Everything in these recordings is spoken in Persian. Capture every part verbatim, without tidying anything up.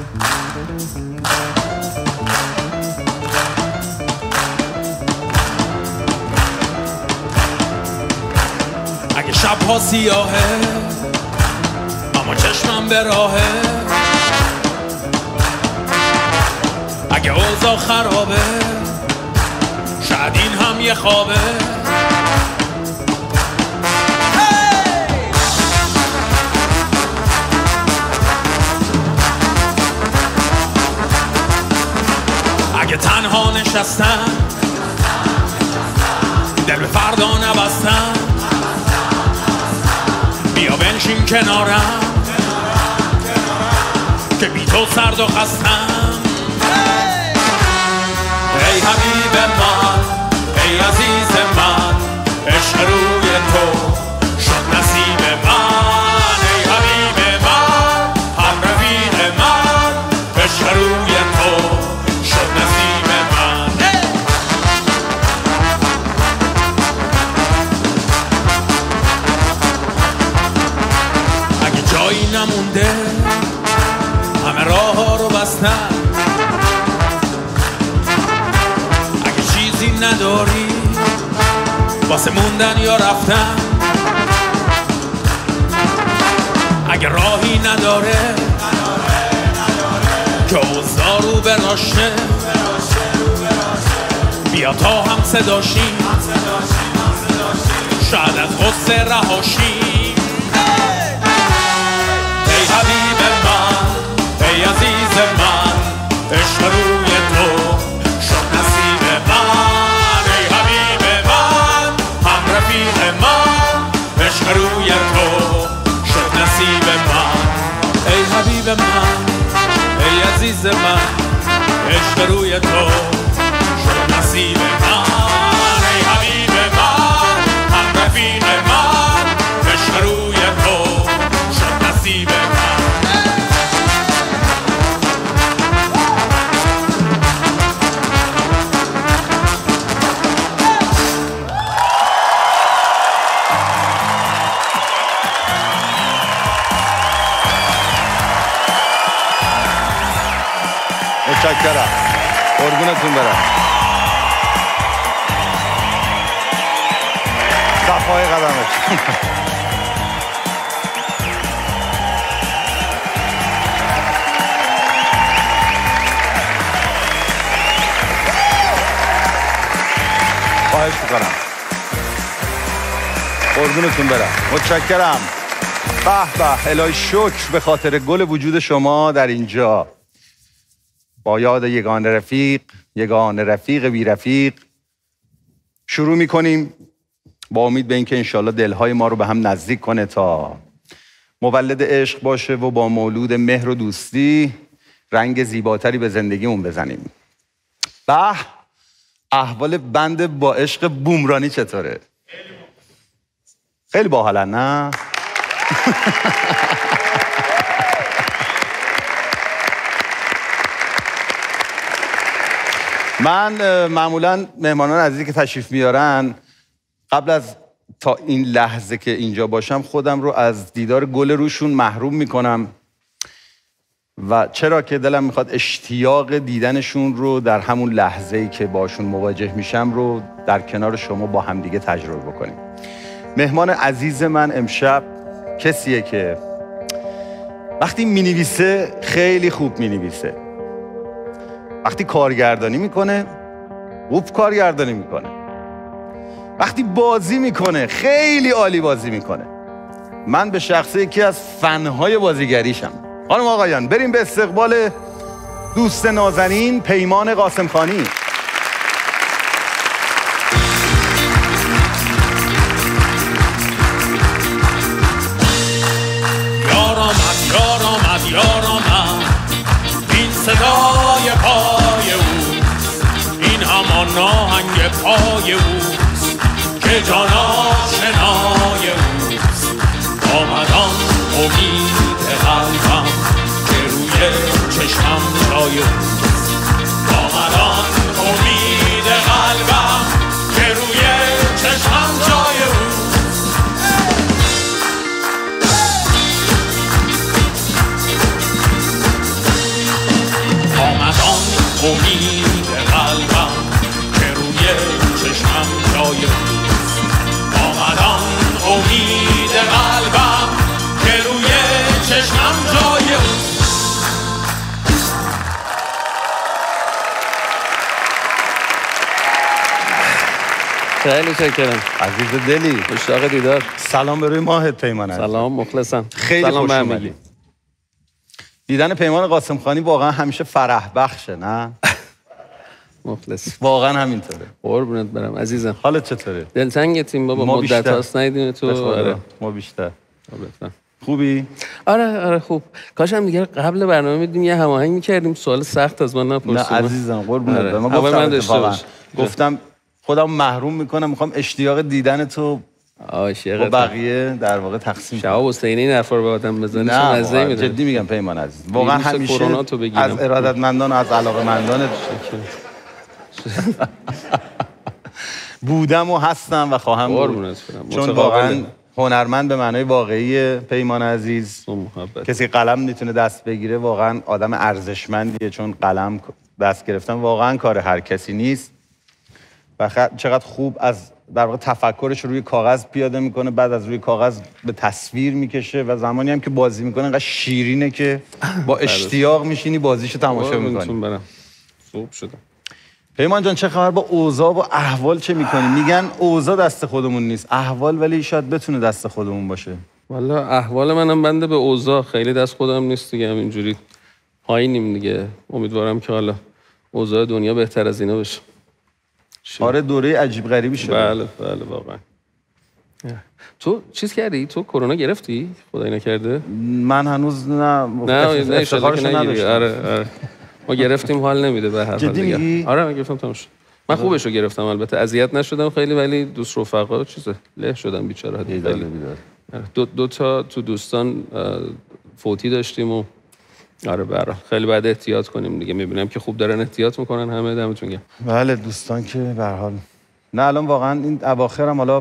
اگه شب‌ها سیاهه اما چشمم به راهه، اگه اوضاع خرابه شاید این هم یه خوابه. اگه تنها نشستم دل به فردا نبستم، بیا بنشین کنارم که بی تو سرد و خستم. ای حبیب من، ای عزیز من، عشق روی تو شد نصیب من. ای حبیب من، هم رفیق من، عشق روی تو شد نصیب من. اگه جایی نمونده همه راه ها رو بستن، اگه چیزی نداری واسه موندن یا رفتن، اگه راهی نداره که اوضاع رو براشه، بیا تا هم صداشیم شاید از غصه رهاشیم. ای حبیب من، ای عزیز من، عشق روی تو شد نصیب من. ای حبیب من، هم رفیق من، عشق روی تو شد نصیب من. ای حبیب من، ای عزیز من، عشق روی تو شد نصیب من. ای حبیب من، هم رفیق من، عشق روی تو شد نصیب من. متشکرم، قربونتون برم. صفای قدمش. خواهش میکنم، قربونتون برم. متشکرم. به به، الهی شکر به خاطر گل وجود شما در اینجا. با یاد یگان رفیق، یگان رفیق بی رفیق شروع میکنیم، با امید به اینکه انشالله دلهای ما رو به هم نزدیک کنه تا مولد عشق باشه و با مولود مهر و دوستی رنگ زیباتری به زندگیمون بزنیم. به، احوال بند با عشق بومرانی چطوره؟ خیلی باحالن نه؟ من معمولا مهمانان عزیزی که تشریف میارن قبل از تا این لحظه که اینجا باشم خودم رو از دیدار گل روشون محروم میکنم و چرا که دلم میخواد اشتیاق دیدنشون رو در همون لحظه‌ای که باشون مواجه میشم رو در کنار شما با همدیگه تجربه بکنیم. مهمان عزیز من امشب کسیه که وقتی مینویسه خیلی خوب مینویسه، وقتی کارگردانی میکنه خوب کارگردانی میکنه، وقتی بازی میکنه خیلی عالی بازی میکنه. من به شخصه یکی از فنهای بازیگریشم. خانم آقایان، بریم به استقبال دوست نازنین پیمان قاسمخانی. یار آمد، یار آمد، یار آمد، این صدای پای اوست، این همان ناهنگ پای اوست که جان آشنای اوست. آمدان امید قلبم که روی چشمم جای اوست. آمدان امید قلبم که روی چشمم جای اوست. خیلی شکرم عزیز دلی، مشتاق دیدار. سلام به روی ماهت پیمان عزیز. سلام مخلصم. خیلی خوش اومدی. دیدن پیمان قاسمخانی واقعا همیشه فرح بخشه نه؟ مخلص. واقعا همینطوره. قربونت برم عزیزم. حالت چطوره؟ دلتنگتیم بابا، مدت هاست ندیدیم تو. آره ما بیشتر. لطفا. خوبی؟ آره آره خوب. کاش هم دیگه قبل برنامه میدیم یه هماهنگ میکردیم، سوال سخت از من نپرسیم. نه عزیزم قربونت آره. برم. من گفتم من داشته باش. گفتم خودم محروم میکنم، میخوام اشتیاق دیدن تو عاشقت با بقیه در واقع تقسیم کنم. شهاب حسینی این حرفا رو به آدم بزنه چه نه مزه میده. جدی میگم پیمان عزیز، واقعا همیشه کرونا تو بگیرم. از ارادتمندان و از علاقه‌مندان بودم و هستم و خواهم بود، چون واقعا هنرمند به معنای واقعی پیمان عزیز کسی قلم میتونه دست بگیره واقعا آدم ارزشمندیه، چون قلم دست گرفتن واقعا کار هر کسی نیست و خ... چقدر خوب از در واقع تفکرش روی کاغذ پیاده میکنه، بعد از روی کاغذ به تصویر میکشه و زمانی هم که بازی میکنه انقدر شیرینه که با اشتیاق میشینی بازیشو تماشا میکنی. خوب شده. پیمان جان چه خبر با اوضاع و احوال چه میکنی؟ میگن اوضاع دست خودمون نیست، احوال ولی شاید بتونه دست خودمون باشه. والا احوال منم بنده به اوضاع، خیلی دست خودم نیست دیگه، همینجوری پایینیم دیگه. امیدوارم که حالا اوضاع دنیا بهتر از اینا بشه. آره دوره عجیب غریبی شده. بله بله واقعا. تو چیز کردی؟ تو کرونا گرفتی؟ خدای نکرده؟ من هنوز نه نه افتخارش نداشتم. آره آره. ما گرفتیم حال نمیده به هر حال دیگه. آره من گرفتم تمام شد. من خوبش رو گرفتم البته، اذیت نشدم خیلی، ولی دوست رفقا چیزه له شدم بیچاره. خیلی دو دو تا تو دوستان فوتی داشتیم و آره برا خیلی بعد احتیاط کنیم دیگه. میبینم که خوب دارن احتیاط میکنن همه، دمتون گرم. بله دوستان که به هر حال نه الان واقعا این اواخرم حالا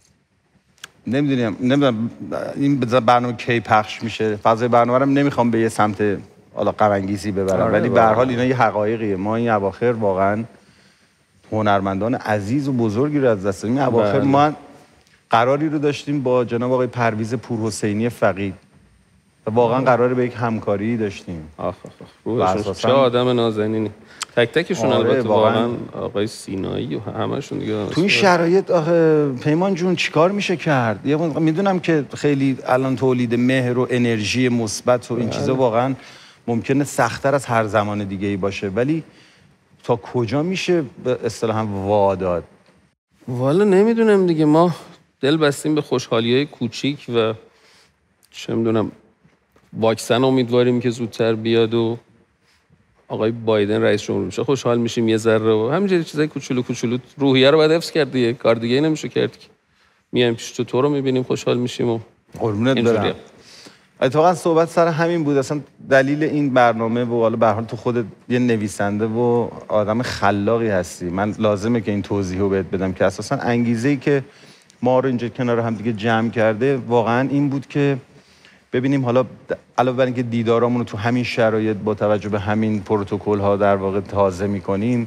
نمیدونم نمیدونم این برنامه کی پخش میشه، فضای برنامه رو نمیخوام به یه سمت حالا غم انگیزی ببرم، ولی به هر حال اینا یه حقایقیه. ما این اواخر واقعا هنرمندان عزیز و بزرگی رو از دست دادیم. این اواخر ما قراری رو داشتیم با جناب آقای پرویز پورحسینی فقید و واقعا قراره به یک همکاری داشتیم. آخ آخ روحشون چه آدم نازنینی، تک تکشون. آره البته واقعا آقای سینایی و همشون دیگه. تو این شرایط آخه پیمان جون چیکار میشه کرد؟ یه میدونم که خیلی الان تولید مهر و انرژی مثبت و این چیزا واقعا ممکنه سخت‌تر از هر زمان دیگه ای باشه، ولی تا کجا میشه به اصطلاحاً واداد؟ والا نمیدونم دیگه. ما دل بستیم به خوشحالی‌های کوچیک و چه میدونم واکسن امیدواریم که زودتر بیاد و آقای بایدن رئیس جمهور بشه، خوشحال میشیم یه ذره و همینجوری چیزای کوچولو کوچولو. روحیه رو باید حفظ کرد دیگه، کار دیگه نمیشه کرد که. میایم پیش تو تو رو میبینیم خوشحال میشیم و قربونت برم. اتفاقا صحبت سر همین بود، اصلا دلیل این برنامه و حالا به هر حال تو خودت یه نویسنده و آدم خلاقی هستی، من لازمه که این توضیحو بهت بدم که اساسا انگیزه‌ای که ما رو اینجا کنار هم دیگه جمع کرده واقعا این بود که ببینیم حالا علاوه بر اینکه دیدارامون رو تو همین شرایط با توجه به همین پروتکل ها در واقع تازه میکنیم،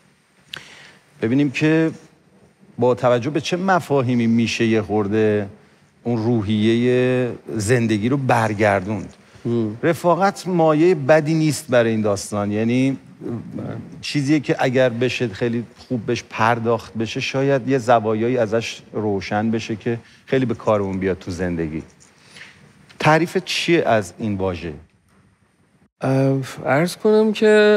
ببینیم که با توجه به چه مفاهیمی میشه یه خورده اون روحیه زندگی رو برگردوند. رفاقت مایه بدی نیست برای این داستان، یعنی چیزیه که اگر بشه خیلی خوب بهش پرداخت بشه شاید یه زوایایی ازش روشن بشه که خیلی به کارمون بیاد تو زندگی. تعریف چیه از این واژه؟ عرض کنم که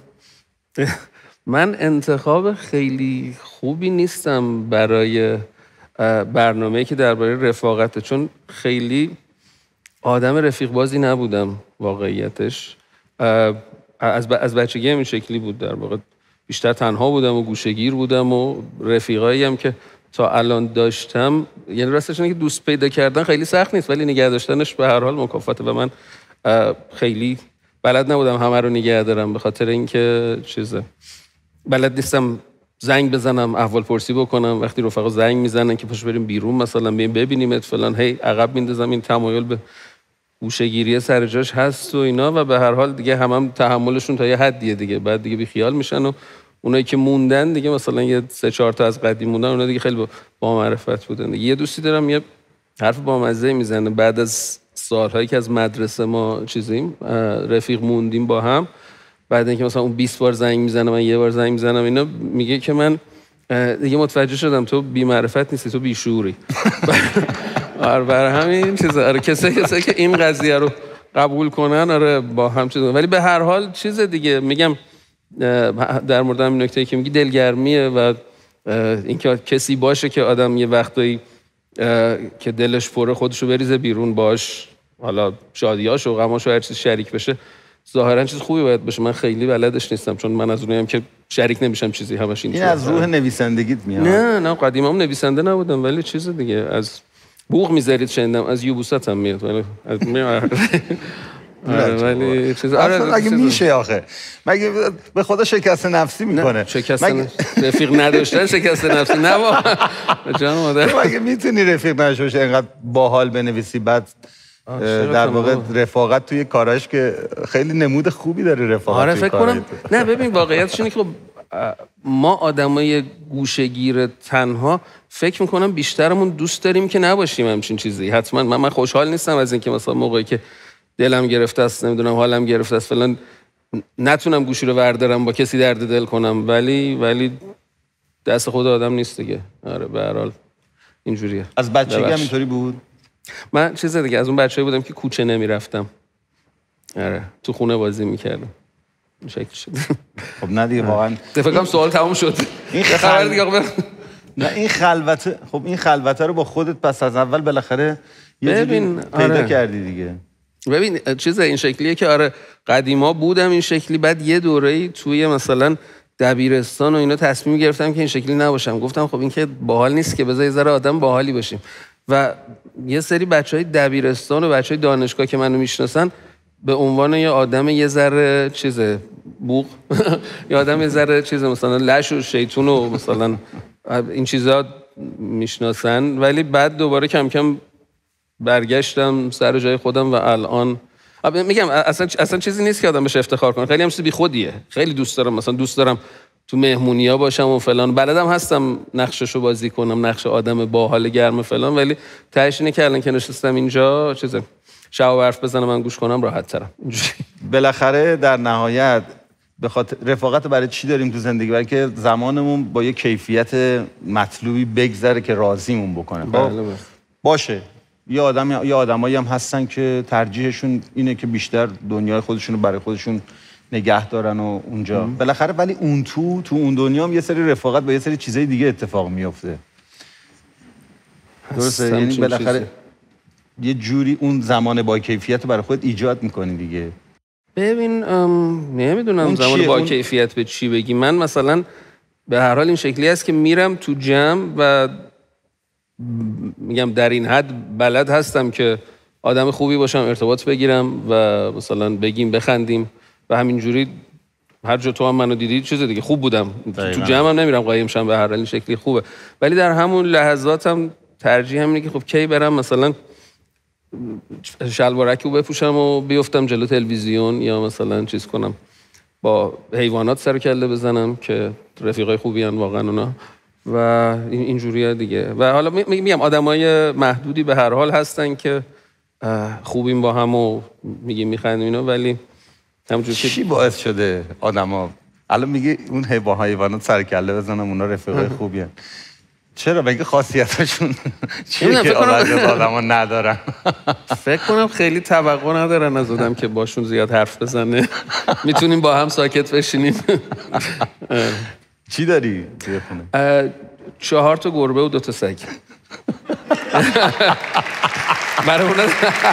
من انتخاب خیلی خوبی نیستم برای برنامه‌ای که درباره رفاقته، چون خیلی آدم رفیق بازی نبودم واقعیتش. از از بچگی همین شکلی بود، در واقع بیشتر تنها بودم و گوشه‌گیر بودم و رفیقایی هم که تا الان داشتم، یعنی راستش اینه که دوست پیدا کردن خیلی سخت نیست ولی نگه داشتنش به هر حال مکافاته و من خیلی بلد نبودم همه رو نگه دارم، به خاطر اینکه چیزه بلد نیستم زنگ بزنم احوال پرسی بکنم، وقتی رفقا زنگ میزنن که پاش بریم بیرون مثلا بریم ببینیمت فلان، هی عقب میندازم. این تمایل به گوشه‌گیری سر جاش هست و اینا و به هر حال دیگه همم هم تحملشون تا یه حدیه دیگه، بعد دیگه بی خیال میشن و اونایی که موندن دیگه مثلا یه سه چهار تا از قدیم موندن، اونا دیگه خیلی با معرفت بودن دیگه. یه دوستی دارم یه حرف بامزه میزنه بعد از سالهایی که از مدرسه ما چیزیم رفیق موندیم با هم، بعد اینکه مثلا اون بیست بار زنگ میزنه من یه بار زنگ میزنم اینا، میگه که من دیگه متوجه شدم تو بی معرفت نیستی، تو بی شعوری. آره برای همین چیزا آره کسایی کسایی که این قضیه رو قبول کنن آره با هم چیز، ولی به هر حال چیز دیگه میگم در مورد همین نکته‌ای که میگی دلگرمیه و اینکه کسی باشه که آدم یه وقتایی که دلش پره خودشو بریزه بیرون باش، حالا شادیاش و غماش و هر چیز شریک بشه، ظاهرا چیز خوبی باید باشه. من خیلی بلدش نیستم چون من از اونایم که شریک نمیشم چیزی همش این. این از روح نویسندگیت میاد؟ نه نه قدیمام نویسنده نبودم ولی چیز دیگه از بوق میذارید شنیدم، از یوبوست هم میاد ولی از ولی چیز آره اگه میشه آخه مگه به خدا شکست نفسی میکنه؟ شکست رفیق نداشتن شکست نفسی نه واقعا جان مادر. مگه میتونی رفیق نشوش اینقدر باحال بنویسی بعد در واقع رفاقت توی کاراش که خیلی نمود خوبی داره رفاقت آره توی فکر کنم. نه ببین واقعیتش اینه که ما آدمای گوشه‌گیر تنها فکر میکنم بیشترمون دوست داریم که نباشیم همچین چیزی. حتما من, من خوشحال نیستم از اینکه مثلا موقعی که دلم گرفته است نمیدونم حالم گرفته است فلان نتونم گوشی رو وردارم با کسی درد دل کنم، ولی ولی دست خود آدم نیست دیگه. آره به هر حال اینجوریه. از بچگی هم اینطوری بود؟ من چیز دیگه از اون بچه‌ای بودم که کوچه نمیرفتم. آره تو خونه بازی میکردم. این شکل شد. خب نه دیگه واقعا فکر کنم سوال تموم شد. این خبر دیگه آقا نه این خلوته. خب این خلوته رو با خودت پس از اول بالاخره یه جوری پیدا آره. کردی دیگه. ببین چیز این شکلیه که آره قدیما بودم این شکلی، بعد یه دوره‌ای توی مثلا دبیرستان و اینا تصمیم گرفتم که این شکلی نباشم. گفتم خب این که باحال نیست که، بذار یه ذره آدم باحالی باشیم. و یه سری بچهای دبیرستان و بچهای دانشگاه که منو میشناسن به عنوان یه آدم یه ذره چیزه بوق یه آدم یه ذره چیزه مثلا لش و شیطون و مثلا این چیزا میشناسن، ولی بعد دوباره کم کم برگشتم سر جای خودم و الان میگم اصلا اصلا چیزی نیست که آدم بهش افتخار کنه. خیلی هم چیز بیخودیه. خیلی دوست دارم مثلا دوست دارم تو مهمونی‌ها باشم و فلان، بلدم هستم نقششو بازی کنم، نقش آدم باحال گرم فلان، ولی تهش اینه که الان که نشستم اینجا چیزه شب حرف بزنم من گوش کنم راحت ترم. بالاخره در نهایت به خاطر رفاقت برای چی داریم تو زندگی؟ برای که زمانمون با یه کیفیت مطلوبی بگذره که راضیمون بکنه. بله باشه یه آدم یه آدمایی هم هستن که ترجیحشون اینه که بیشتر دنیای خودشونو برای خودشون نگه دارن و اونجا بالاخره، ولی اون تو تو اون دنیا هم یه سری رفاقت با یه سری چیزای دیگه اتفاق میفته. درسته؟ یعنی بالاخره یه جوری اون زمان با کیفیت رو برای خودت ایجاد میکنی دیگه. ببین نمیدونم زمان با اون... کیفیت به چی بگی. من مثلا به هر حال این شکلی هست که میرم تو جمع و میگم در این حد بلد هستم که آدم خوبی باشم، ارتباط بگیرم و مثلا بگیم بخندیم و همینجوری هر جا تو هم منو دیدی چیز دیگه خوب بودم. تو جمع هم نمیرم قایم شم، به هر حال این شکلی خوبه. ولی در همون لحظاتم ترجیح همینه که خب کی برم مثلا شلوارکی رو بپوشم و بیفتم جلو تلویزیون یا مثلا چیز کنم با حیوانات سر کله بزنم که رفیقای خوبی ان واقعا اونا و این جوریه دیگه. و حالا میگم آدمای محدودی به هر حال هستن که خوبیم با هم و میگیم میخندیم اینا، ولی همونجوری که چی باعث شده آدما الان میگه اون حیوانات سر کله بزنم اونا رفیقای خوبی ان؟ چرا؟ بگه خاصیتاشون چیه که آدما ندارن؟ فکر کنم خیلی توقع ندارن از آدم که باشون زیاد حرف بزنه. میتونیم با هم ساکت بشینیم. چی داری توی خونه؟ چهار تا گربه و دو تا سگ. برای اون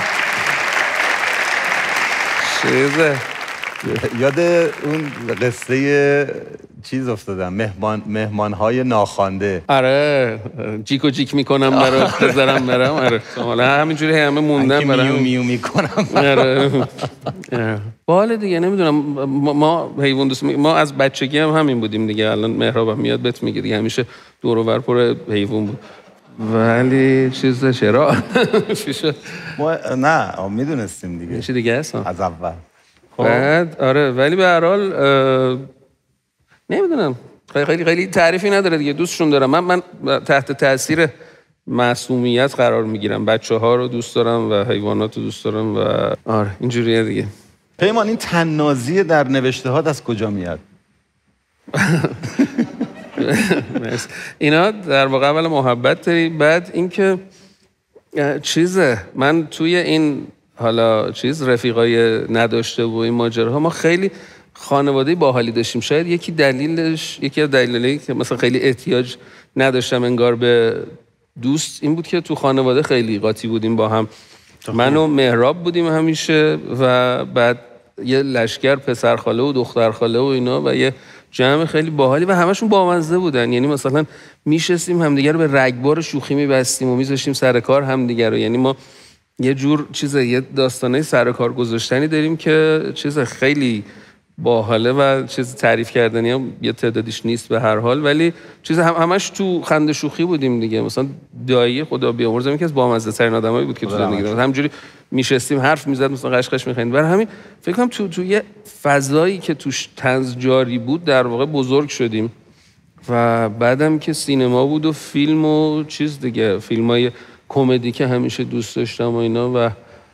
چیزه یاد اون قصه چیز افتادم، مهمان مهمان‌های ناخوانده. آره جیک و جیک میکنم برات بذارم برام. آره حالا همینجوری همه موندن برام میو میو میکنم. آره باحال دیگه. نمیدونم ما حیوان دوست ما از بچگی هم همین بودیم دیگه. الان مهراب میاد بهت میگه دیگه همیشه دور و بر پر حیوان بود. ولی چیز چرا؟ چی شد؟ ما نه میدونستیم دیگه. چی دیگه هست از اول. بعد آره ولی به هر حال نمیدونم خیلی خیلی تعریفی نداره دیگه. دوستشون دارم. من من تحت تاثیر معصومیت قرار میگیرم. بچه‌ها رو دوست دارم و حیوانات رو دوست دارم و آره اینجوریه دیگه. پیمان این طنازی در نوشته‌هات از کجا میاد؟ اینا در واقع اول محبت داری، بعد اینکه چیزه من توی این حالا چیز رفیقای نداشته و این ماجراها ما خیلی خانواده باحالی داشتیم. شاید یکی دلیلش یکی از دلایلی که مثلا خیلی احتیاج نداشتم انگار به دوست این بود که تو خانواده خیلی قاطی بودیم با هم. من و مهراب بودیم همیشه و بعد یه لشکر پسرخاله و دخترخاله و اینا و یه جمع خیلی باحالی و همشون بامزه بودن. یعنی مثلا میشستیم همدیگه رو به رگبار شوخی میبستیم و میذاشتیم سر کار همدیگه رو. یعنی ما یه جور چیزه یه داستانه سر کار گذاشتنی داریم که چیز خیلی باحاله و چیز تعریف کردنی هم یه تعدادیش نیست به هر حال، ولی چیز هم همش تو خنده شوخی بودیم دیگه. مثلا دایی خدا بیامرزه یکی از بامزه ترین آدمایی بود که تو زندگی داشتم. همینجوری میشستیم حرف میزد مثلا قشقش میخندیم. برای همین فکر کنم تو تو یه فضایی که توش طنز جاری بود در واقع بزرگ شدیم. و بعدم که سینما بود و فیلم و چیز دیگه، فیلمای کمدی که همیشه دوست داشتم و اینا و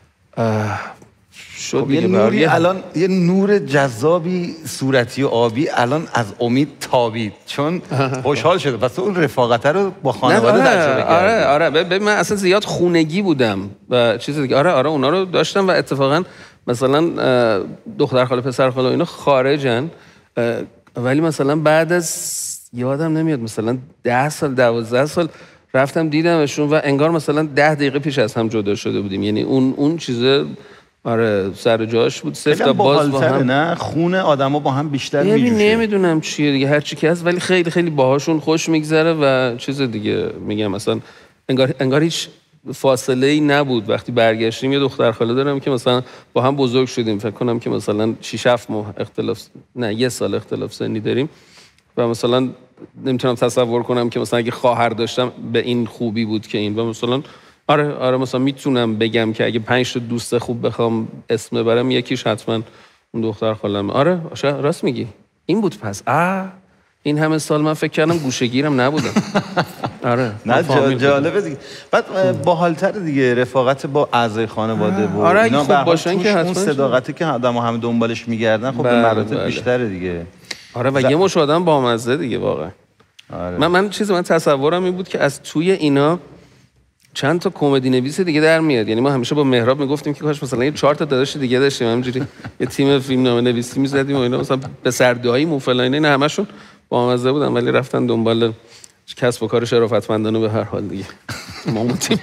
شد خب یه نوری الان یه نور جذابی صورتی و آبی الان از امید تابید چون خوشحال شده. پس اون رفاقت رو با خانواده تجربه کردی؟ آره آره ببین من اصلا زیاد خونگی بودم و چیز دیگه. آره آره اونا رو داشتم و اتفاقا مثلا دختر خاله پسر خاله اینا خارجن، ولی مثلا بعد از یادم نمیاد مثلا ده سال دوازده سال رفتم دیدمشون و انگار مثلا ده دقیقه پیش از هم جدا شده بودیم. یعنی اون اون چیزه آره سر جاش بود. صفر تا باز با هم نه خون آدما با هم بیشتر میجوشه. نمیدونم چیه دیگه هر چی که هست، ولی خیلی خیلی باهاشون خوش میگذره و چیز دیگه میگم مثلا انگار انگار هیچ فاصله ای نبود. وقتی برگشتیم یه دختر خاله دارم که مثلا با هم بزرگ شدیم، فکر کنم که مثلا شش هفت ماه اختلاف نه یه سال اختلاف سنی داریم و مثلا نمیتونم تصور کنم که مثلا اگه خواهر داشتم به این خوبی بود که این. و مثلا آره آره مثلا میتونم بگم که اگه پنج تا دوست خوب بخوام اسم ببرم یکیش حتما اون دختر خالم. آره راست میگی این بود. پس آ این همه سال من فکر کردم گوشه‌گیرم نبودم. آره نه جالبه دیگه. بعد باحال‌تر دیگه رفاقت با اعضای خانواده و آره اینا خوب باشن که اون صداقتی که آدم‌ها هم دنبالش میگردن خب به مراتب بیشتره دیگه. آره و ز... یه مش آدم بامزه دیگه واقعا. آره. من من چیزی من تصورم این بود که از توی اینا چند تا کمدی نویس دیگه در میاد. یعنی ما همیشه با مهراب میگفتیم که کاش مثلا یه چهار تا داداش دیگه داشتیم همینجوری یه تیم فیلمنامه نویسی میزدیم و اینا مثلا به سردایی و فلان اینا همشون بامزه بودن ولی رفتن دنبال کسب و کار شرافتمندانه به هر حال دیگه. ما بودیم.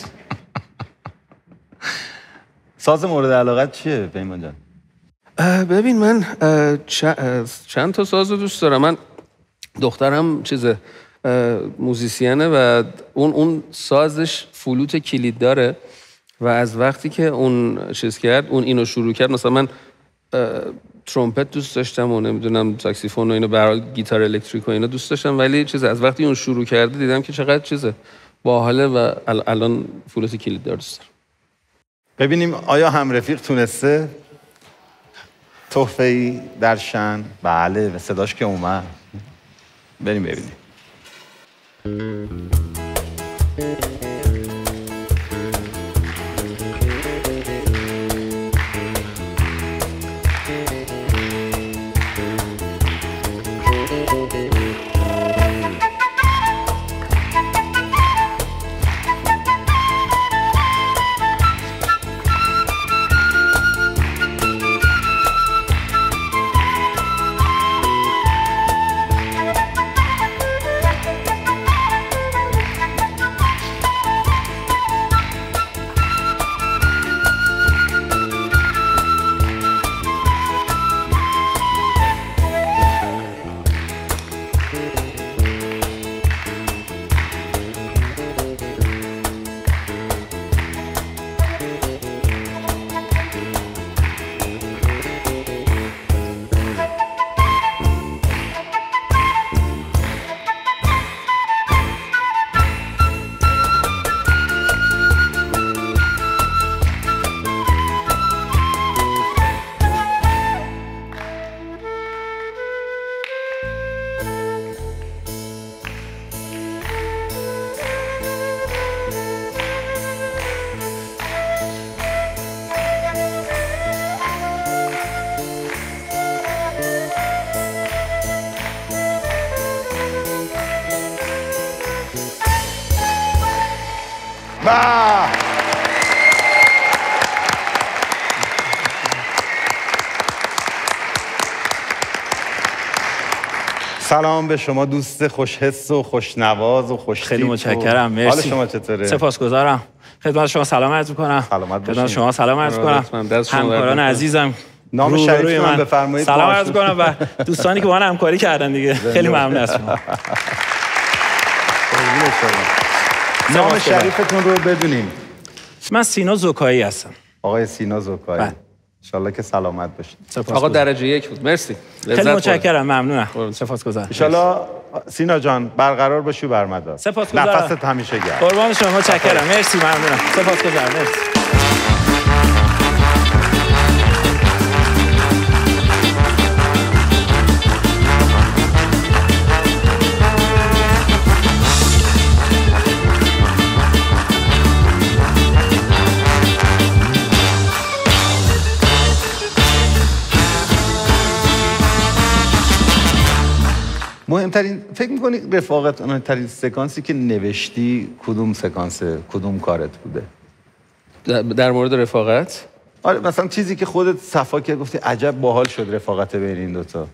ساز مورد علاقت چیه پیمان جان؟ ببین من چند تا ساز رو دوست دارم. من دخترم چیزه موزیسینه و اون اون سازش فلوت کلید داره و از وقتی که اون چیز کرد اون اینو شروع کرد مثلا من ترومپت دوست داشتم و نمیدونم ساکسیفون و اینو به هر حال گیتار الکتریک و اینا دوست داشتم، ولی چیز از وقتی اون شروع کرده دیدم که چقدر چیزه باحاله و الان فلوت کلید دار دوست دارم. ببینیم آیا هم رفیق تونسته تحفه‌ای در شأن؟ بله و صداش که اومد. بریم ببینیم. سلام به شما دوست خوشحس و خوشنواز و خوشتیپ. خیلی متشکرم، مرسی. حال شما چطوره؟ سپاسگزارم. خدمت شما سلام عرض می‌کنم. سلامت باشین. خدمت شما سلام عرض می‌کنم. همکاران عزیزم، نام شریف من بفرمایید. سلام عرض می‌کنم و دوستانی که با من همکاری کردن دیگه. خیلی ممنون از شما. نام شریفتون رو بدونیم. من سینا زکایی هستم. آقای سینا زکایی. ان شاءالله که سلامت باشید. آقا درجه یک بود. مرسی. خیلی متشکرم، ممنونم. سپاسگزارم. ان شاءالله سینا جان برقرار باشی بر مدار. سپاسگزارم. نفست همیشه گرم. قربان شما، متشکرم. مرسی، ممنونم. سپاسگزارم. مرسی. مهمترین فکر می‌کنی رفاقت مهمترین سکانسی که نوشتی کدوم سکانس کدوم کارت بوده؟ در مورد رفاقت؟ آره مثلا چیزی که خودت صفا کرد گفتی عجب باحال شد رفاقت بین این دوتا.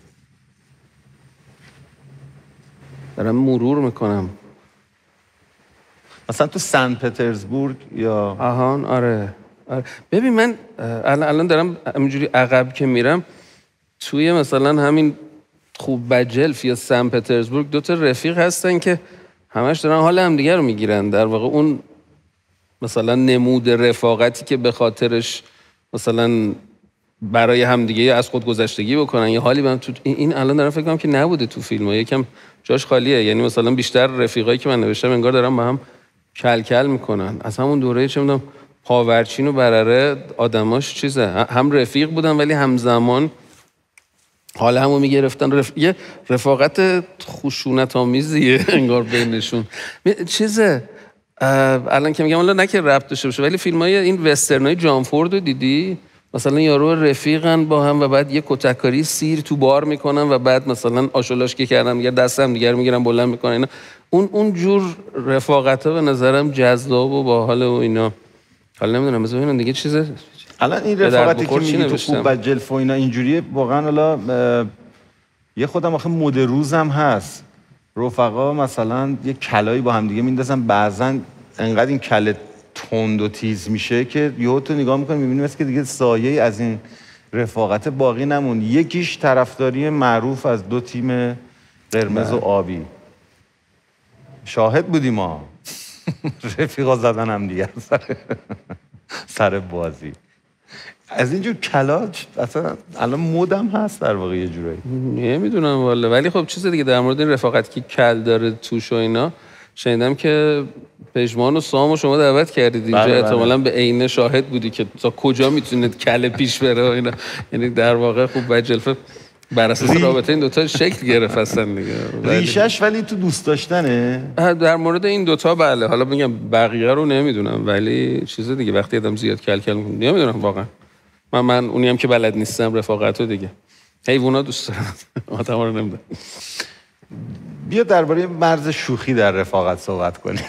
دارم مرور میکنم. مثلا تو سن پترزبورگ یا آهان آره. آره. ببین من الان دارم همینجوری عقب که میرم توی مثلا همین خوب بجلف یا سن پترزبورگ دو تا رفیق هستن که همش دارن حال همدیگه رو میگیرن. در واقع اون مثلا نمود رفاقتی که به خاطرش مثلا برای همدیگه از خود گذشتگی بکنن یا حالی من تو این الان دارم فکر کنم که نبوده تو فیلم‌ها، یکم جاش خالیه. یعنی مثلا بیشتر رفیقایی که من نوشتم انگار دارن با هم کل کل میکنن. از همون دوره چه میدونم پاورچین و برره آدماش چیزه، هم رفیق بودن ولی همزمان حالا همو میگرفتن. رف... یه رفاقت خشونت آمیزیه انگار بینشون. چیزه الان که میگم حالا نه که ربط داشته باشه ولی فیلمای این وسترنای جان فورد رو دیدی؟ مثلا یارو رفیقن با هم و بعد یه کتککاری سیر تو بار میکنن و بعد مثلا آشولاش که کردن میگه دستم دیگر میگیرن بلند میکنن اینا. اون اون جور رفاقت‌ها به نظرم جذاب و باحال و اینا. حالا نمیدونم بذار ببینم دیگه چیزه. الان این رفاقتی که میگی تو خوب بجلف و اینا اینجوریه واقعا. حالا یه خودم آخه مد روزم هست رفقا مثلا یه کلایی با هم دیگه میندازن، بعضن انقدر این کله تند و تیز میشه که یهو تو نگاه میکنی میبینی مثل که دیگه سایه‌ای از این رفاقت باقی نمون. یکیش طرفداری معروف از دو تیم قرمز و آبی. شاهد بودیم ما رفیقا زدن هم دیگه سر سر بازی. از اینجور کلاج اصلا الان مودم هست در واقع یه جورایی. نمیدونم والا، ولی خب چیز دیگه در مورد این رفاقتی که کل داره توش و اینا شنیدم که پژمان و سام و شما دعوت کردید اینجا. احتمالاً به عینه شاهد بودی که تا کجا میتونه کله پیش بره و اینا. یعنی در واقع خوب بجلفه بر اساس ری... رابطه این دوتا شکل گرفت هستن دیگه. ریشش ولی تو دوست داشتنه. در مورد این دوتا بله. حالا میگم بقیه رو نمیدونم ولی چیز دیگه وقتی آدم زیاد کل کل میکنه نمیدونم واقعا. من من اونی هم که بلد نیستم رفاقتو دیگه. حیونا دوست دارم. آدم رو نمیدونم. بیا درباره مرز شوخی در رفاقت صحبت کنیم.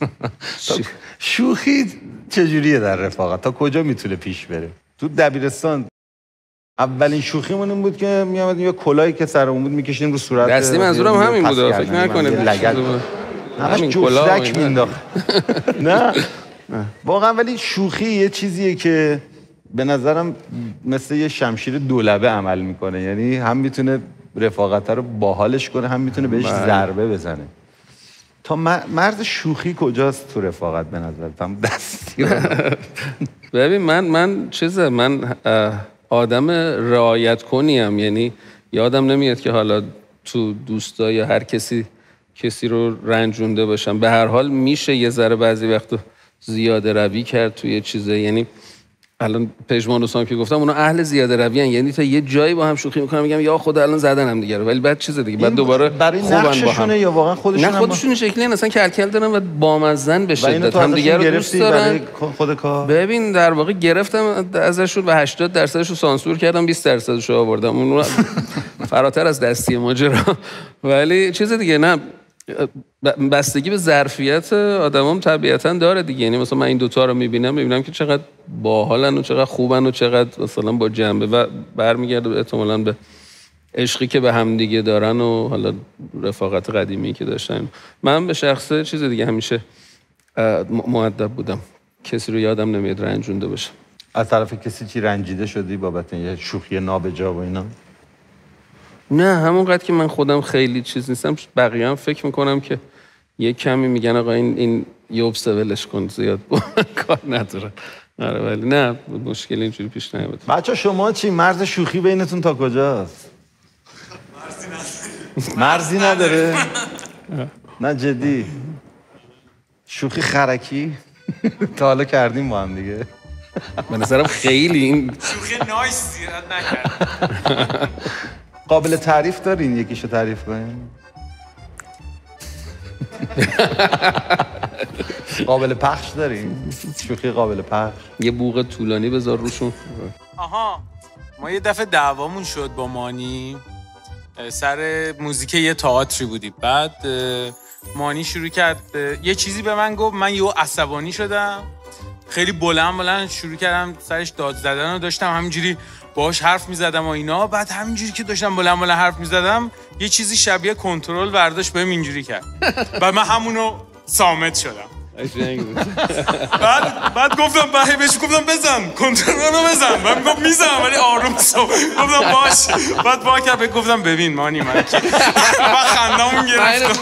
شوخی چجوریه در رفاقت؟ تا کجا میتونه پیش بره؟ تو دبیرستان اولین شوخیمون این بود که میامدیم یه کلاهی که سرمون بود میکشیدیم رو صورت. دستی منظورم همین بود، فکر نکنید لگد همش جفتک مینداخت. نه واقعا ولی شوخی یه چیزیه که به نظرم مثل یه شمشیر دولبه عمل میکنه. یعنی هم میتونه رفاقت رو باحالش کنه هم میتونه بهش ضربه بزنه. تا مرز شوخی کجاست تو رفاقت به نظرت؟ هم دستی ببین من من چیزه من آدم رعایت کنیم. یعنی یادم نمیاد که حالا تو دوستا یا هر کسی کسی رو رنجونده باشم. به هر حال میشه یه ذره بعضی وقتا زیاده روی کرد توی چیزه. یعنی الان پژمان و سام که گفتم اونا اهل زیاده روی ان. یعنی تا یه جایی با هم شوخی میکنن میگم یا خدا الان زدنم دیگه رو، ولی بعد چیز دیگه بعد دوباره برای نقششونه یا واقعا خودشون؟ نه خودشون شکلی اصلا کلکل دارن و بامزن به شدت هم دیگه رو دوست دارن. خود کار ببین در واقع گرفتم ازشون و هشتاد درصدش رو سانسور کردم، بیست درصدش رو آوردم. اون فراتر از دستی ماجرا. ولی چیز دیگه نه بستگی به ظرفیت آدمام طبیعتاً داره دیگه. یعنی مثلا من این دوتا رو میبینم میبینم که چقدر باحالن و چقدر خوبن و چقدر مثلا با جنبه و برمیگرده احتمالاً به عشقی که به هم دیگه دارن و حالا رفاقت قدیمی که داشتن. من به شخصه چیز دیگه همیشه مؤدب بودم، کسی رو یادم نمیاد رنجونده باشه. از طرف کسی چی رنجیده شدی بابت یه شوخی نابجا و اینا؟ نه، همونقدر که من خودم خیلی چیز نیستم، بقیه هم فکر میکنم که یه کمی میگن آقا این این یوبسه ولش کن زیاد کار نداره. آره ولی نه مشکل اینجوری پیش نیامد. بچه شما چی مرز شوخی بینتون تا کجاست؟ مرزی نداره؟ نه جدی شوخی خرکی تا حالا کردیم با هم دیگه؟ به نظرم خیلی این شوخی نایس زیاد نکرد. قابل تعریف دارین یکیشو تعریف کنین؟ قابل پخش دارین؟ شوخی قابل پخش؟ یه بوق طولانی بذار روشون. آها ما یه دفعه دعوامون شد با مانی سر موزیک یه تئاتری بودیم. بعد مانی شروع کرد یه چیزی به من گفت، من یهو عصبانی شدم، خیلی بلند بلند شروع کردم سرش داد زدن و داشتم همینجوری باهاش حرف میزدم و اینا. بعد همینجوری که داشتم بلند بلند حرف میزدم یه چیزی شبیه کنترل برداشت بهم اینجوری کرد و من همونو صامت شدم. بعد بعد گفتم بعد بهش گفتم بزن کنترل رو بزن. بعد میگفت میزنم ولی آروم سو. گفتم باش. بعد با که گفتم ببین مانی من که من خنده‌مون گرفت.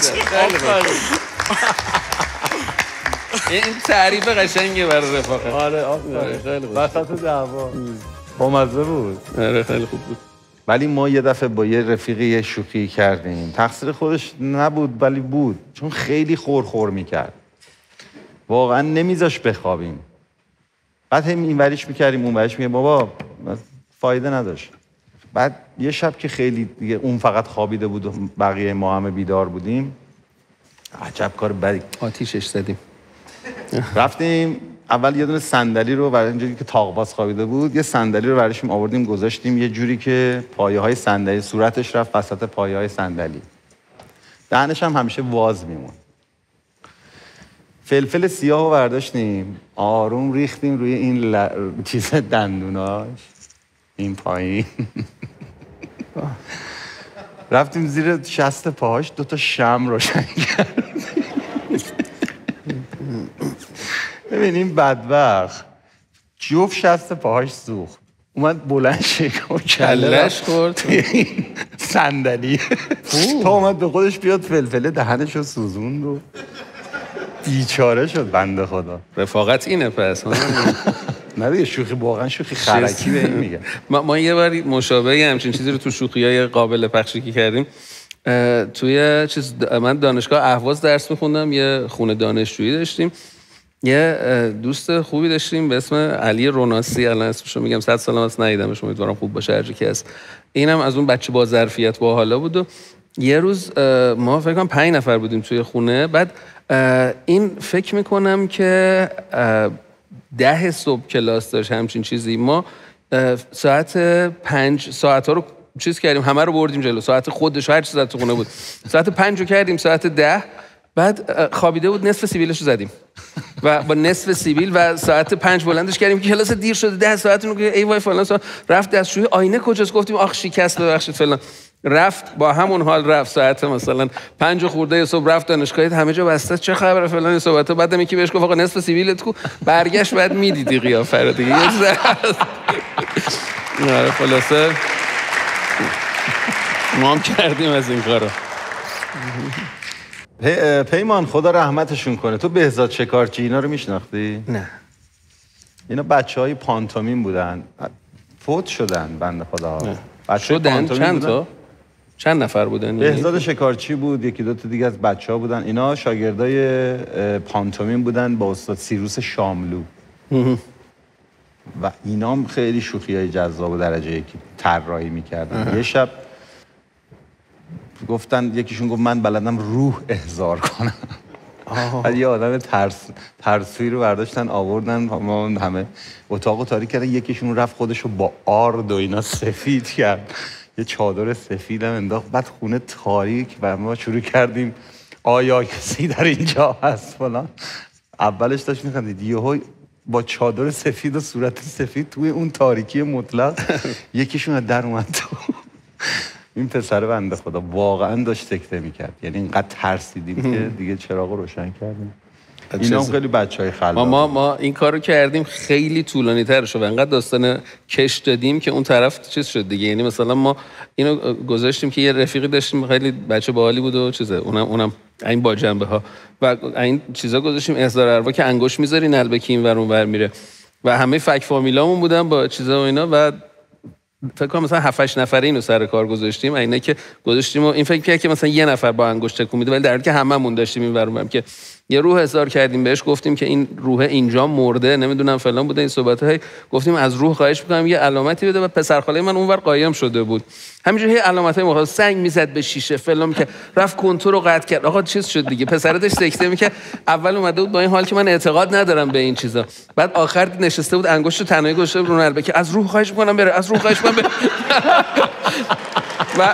این تعریف قشنگه برای رفاقت. آره آره خیلی خوب. وسط دعوا بامزه بود. آره خیلی خوب بود. ولی ما یه دفعه با یه رفیقی یه شوخی کردیم، تقصیر خودش نبود ولی بود، چون خیلی خور خور میکرد، واقعا نمیذاش بخوابیم. بعد هم این وریش میکردیم اون وریش میگه بابا فایده نداشت. بعد یه شب که خیلی دیگه اون فقط خوابیده بود و بقیه ما همه بیدار بودیم، عجب کار بدی آتیشش زدیم. رفتیم اول یه دونه صندلی رو برای اینجوری که طاق‌باز خوابیده بود، یه صندلی رو براشیم آوردیم گذاشتیم یه جوری که پایه‌های صندلی صورتش رفت وسط پایه‌های صندلی، دهنش هم همیشه واز میمون. فلفل سیاه رو برداشتیم آروم ریختیم روی این ل... چیز دندوناش این پایین. رفتیم زیر شست پاهاش دوتا شمع روشن کردیم. ببینیم بدبخت جفت شست پاهاش سوخت، اومد بلند شد و کلش خورد صندلی تا اومد به خودش بیاد فلفله دهنش رو سوزوند و بیچاره شد بنده خدا. رفاقت اینه پس. نه دیگه شوخی واقعا شوخی خرکی به این میگه. ما, ما یه باری مشابه همچین چیزی رو تو شوخی‌های قابل پخشی که کردیم توی چیز من دانشگاه اهواز درس می‌خوندم، یه خونه دانشجویی داشتیم، یه دوست خوبی داشتیم به اسم علی روناسی، الان اسمش رو میگم، صد سال هست ندیدمش، امیدوارم خوب باشه هر کی هست. اینم از اون بچه با ظرفیت با حالا بود و یه روز ما فکر کنم پنج نفر بودیم توی خونه. بعد این فکر میکنم که ده صبح کلاس داشت همچین چیزی. ما ساعت پنج ساعت ها رو چیز کردیم، همه رو بردیم جلو، ساعت خودش هر چیز تو خونه بود، ساعت پنج رو کردیم ساعت ده. بعد خوابیده بود نصف سیبیلش رو زدیم و با نصف سیبیل و ساعت پنج بلندش کردیم که کلاس دیر شده ده ساعت رو که ای وای فلان ساعت. رفت دستشویی آینه کجاست گفتیم آخ شکست ببخشید فلان. رفت با همون حال رفت ساعت مثلا پنج خورده صبح رفت دانشگاه، همه جا بسته چه خبره فلان صحبت. بعدم یکی بهش گفت آقا نصف سیبیلت کو، برگشت بعد میدیدی قیافه رو دیگه. یه ذره نه خلاصه ما هم کردیم از این کارا. پیمان خدا رحمتشون کنه، تو بهزاد شکارچی اینا رو میشناختی؟ نه. اینا بچه های پانتومین بودن، فوت شدن بنده خدا. شدن چند تا؟ چند نفر بودن؟ بهزاد شکارچی بود، یکی دو تا دیگه از بچه ها بودن. اینا شاگردای پانتومین بودن با استاد سیروس شاملو. و اینا هم خیلی شوخی های جذاب و درجه یکی طراحی میکردن. یه شب گفتن، یکیشون گفت من بلدم روح احضار کنم. بعد یه آدم ترس ترسویی رو برداشتن آوردن، ما همه اتاقو تاریک کردن، یکیشون رفت خودشو با آرد و اینا سفید کرد، یه چادر سفیدم انداخت، بعد خونه تاریک و ما شروع کردیم آیا کسی در اینجا هست فلان. اولش داشت میخندید، یهو با چادر سفید و صورت سفید توی اون تاریکی مطلق یکیشون از در اومد تو. این پسر بنده خدا واقعا داشت سکته میکرد، یعنی اینقدر ترسیدیم که دیگه چراغ روشن کردیم. اینا هم خیلی بچهای خلاق. ما, ما ما این کارو کردیم، خیلی طولانی تر شد، انقدر داستان کش دادیم که اون طرف چیز شد دیگه. یعنی مثلا ما اینو گذاشتیم که یه رفیقی داشتیم خیلی بچه باحالی بود و چیزه، اونم اونم این با جنبه ها و این چیزا گذاشتیم احضار اروا که انگوش میذاری نلبکی این ور اون ور میره و همه فک فامیلامون بودن با چیزا و اینا و فکر کنم مثلا هفت هشت نفره اینو سر کار گذاشتیم. اینا که گذاشتیم و این فکر کرد که مثلا یه نفر با انگشت تکون میده، ولی در حالی که هممون داشتیم این ور اون که یه روح احضار کردیم بهش، گفتیم که این روح اینجا مرده، نمیدونم فلان بوده این صحبت‌های، گفتیم از روح خواهش می‌کنم یه علامتی بده و پسر خاله من اونور قایم شده بود، همینجوری هی علامتای مختلف سنگ میزد به شیشه فلان که رفت کنتور رو قطع کرد. آقا چیز شد دیگه، پسر داشت سکته می‌کرد. اول اومده بود با این حال که من اعتقاد ندارم به این چیزا، بعد آخر نشسته بود انگشت تنهایی گذاشته رو نلبه که از روح خواهش می‌کنم بره، از روح خواهش می‌کنم بره. و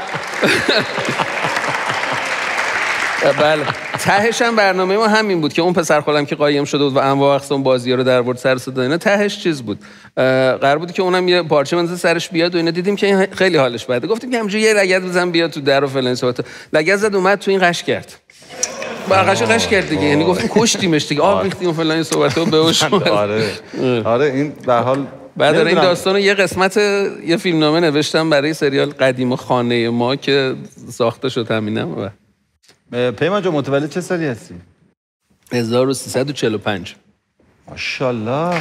بله تهش هم برنامه ما همین بود که اون پسر خالم که قایم شده بود و انواع اقسام بازی‌ها رو در آورد سر صدا اینا، تهش چیز بود، قرار بود که اونم یه پارچه بنزه سرش بیاد و اینا. دیدیم که این خیلی حالش بده، گفتیم که همینجوری یه لگد بزن بیاد تو در و فلان صحبت. لگد زد اومد تو این قش کرد، برقش قش کرد دیگه، یعنی گفتیم کشتیمش دیگه، آب ریختیم و فلان صحبت‌ها به هوش اومد. آره آره این به هر حال بعد این داستانو یه قسمت یه فیلمنامه نوشتم برای سریال قدیم خانه ما که ساخته شد همینم. پیمان جان متولد چه سالی هستی؟ هزار و سیصد و چهل و پنج. ماشاءالله.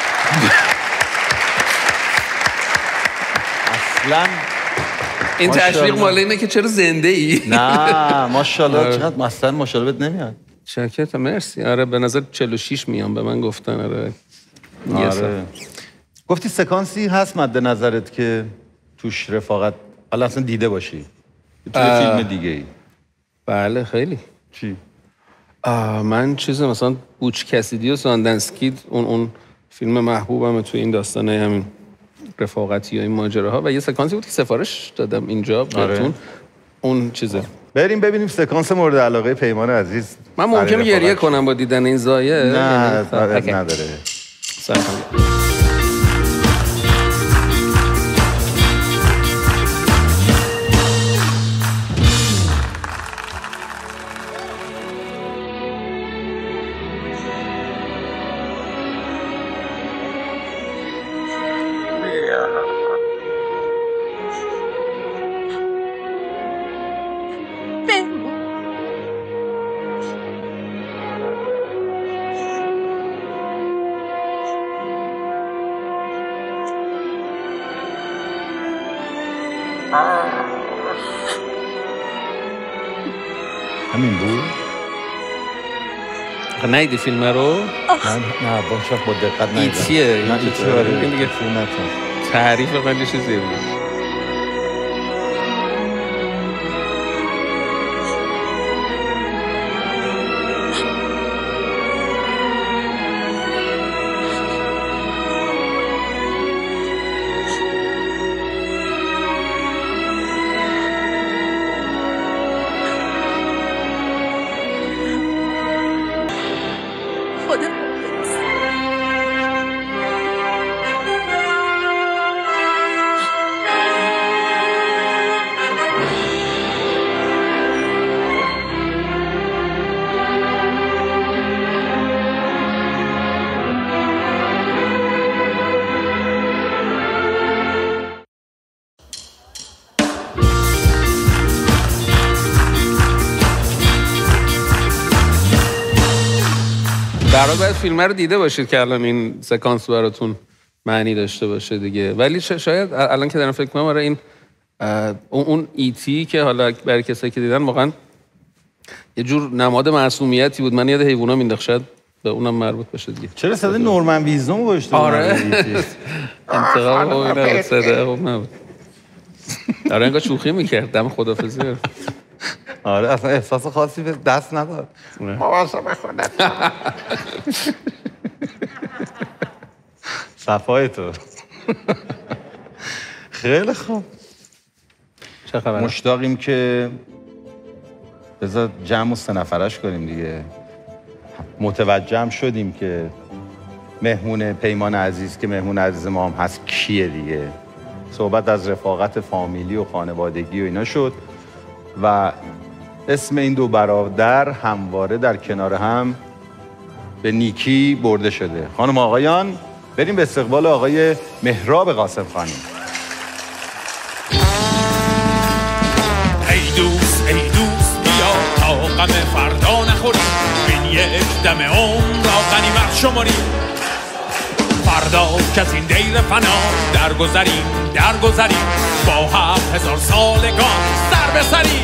اصلا این تشویق مال اینه که چرا زنده ای؟ نه ماشاءالله چقدر مثلا ماشاءالله بهت نمیاد. شرکت مرسی. آره به نظر چهل و شش میام به من گفتن. آره آره گفتی سکانسی هست مد نظرت که توش رفاقت حالا اصلا دیده باشی توی فیلم دیگه ای؟ بله خیلی. چی؟ من چیز مثلا بوچ کسیدی و ساندنسکید اون اون فیلم محبوبمه توی این داستانه همین رفاقتی و این ماجراها و یه سکانسی بود که سفارش دادم اینجا بهتون. آره. اون چیزه. بریم ببینیم سکانس مورد علاقه پیمان عزیز. من ممکنه گریه کنم با دیدن این زایه. نه یعنی نداره. سلام. همین بود؟ نیدی فیلم رو؟ نه نه با شک با دقت نیدم. ایتیه نه ایتیه آره این دیگه تعریف خیلی چیزی بود. برای باید فیلم رو دیده باشید که الان این سکانس براتون معنی داشته باشه دیگه. ولی شاید الان که دارم فکر کنم آره این اون ایتی که حالا برای کسایی که دیدن واقعا یه جور نماد معصومیتی بود. من یاد حیونا مینداخت، شاید به اونم مربوط بشه دیگه. چرا صدای نورمن ویزنوم گوشته؟ آره انتقام و اینا صدا خوب نبود. آره انگار شوخی میکرد دم خدافظی. آره اصلا احساس خاصی به دست نداد. مواظب خودت. صفای تو. خیلی خوب. چه خبره؟ مشتاقیم که بذار جمع و سه نفرش کنیم دیگه. متوجه هم شدیم که مهمون پیمان عزیز که مهمون عزیز ما هم هست کیه دیگه. صحبت از رفاقت فامیلی و خانوادگی و اینا شد و اسم این دو برادر همواره در کنار هم به نیکی برده شده. خانم آقایان، بریم به استقبال آقای مهراب قاسم خانی. ای دوست ای دوست بیا تا غم فردا نخوری، بین یک دم عمر را غنیمت شماری. فردا که از این دیر فنا درگذریم درگذریم، با هفت هزار سالگان سر به سریم.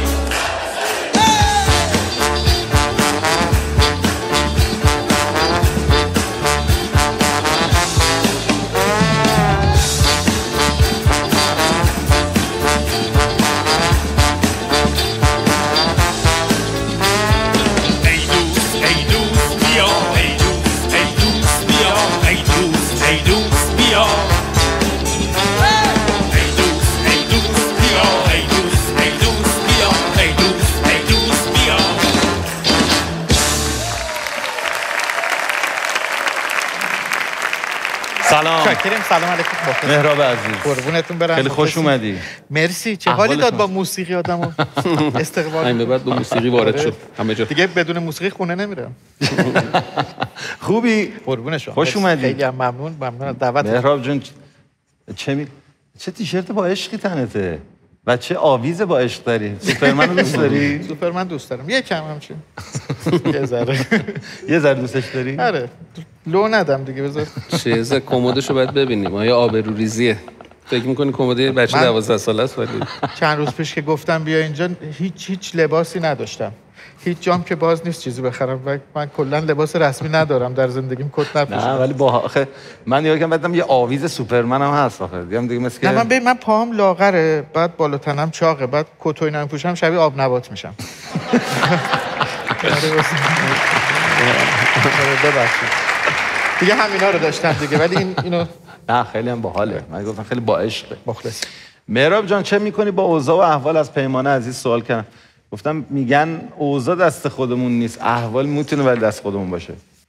سلام. شکریم. سلام علیکم. مهراب عزیز. قربونتون برم. خیلی خوش اومدی. مرسی. چه حالی داد با موسیقی آدمو استقبال. همین به بعد با موسیقی وارد شد همه جا. دیگه بدون موسیقی خونه نمیرم. خوبی؟ قربون شما. خوش اومدی. خیلی ممنون. ممنون از دعوت. مهراب جون چه می چه تیشرت با عشقی تنته و چه آویز با عشق داری. سوپرمن رو دوست داری؟ سوپرمن دوست دارم. یکم همچین. یه ذره. یه ذره دوستش داری؟ آره. لو ندم دیگه بذار. چیزه کمدشو باید ببینیم. آیا آبروریزیه؟ فکر می‌کنی کمد بچه دوازده ساله است ولی چند روز پیش که گفتم بیا اینجا هیچ هیچ لباسی نداشتم. هیچ جام که باز نیست چیزی بخرم و من کلا لباس رسمی ندارم در زندگیم، کت نپوشم. نه ولی با آخه من یادم بعدم یه آویز سوپرمن هم هست آخه. دیگه دیگه مثل نه من ببین من پاهم لاغره، بعد بالا تنم چاقه، بعد کت و اینا میپوشم شبیه آب نبات میشم. ببخشید. دیگه همینا رو داشتم دیگه ولی این اینو نه خیلی هم باحاله. من گفتم خیلی با عشقه. مخلص. مهراب جان چه میکنی با اوضاع و احوال؟ از پیمان عزیز سوال کردم. گفتم میگن اوضاع دست خودمون نیست، احوال میتونه ولی دست خودمون باشه.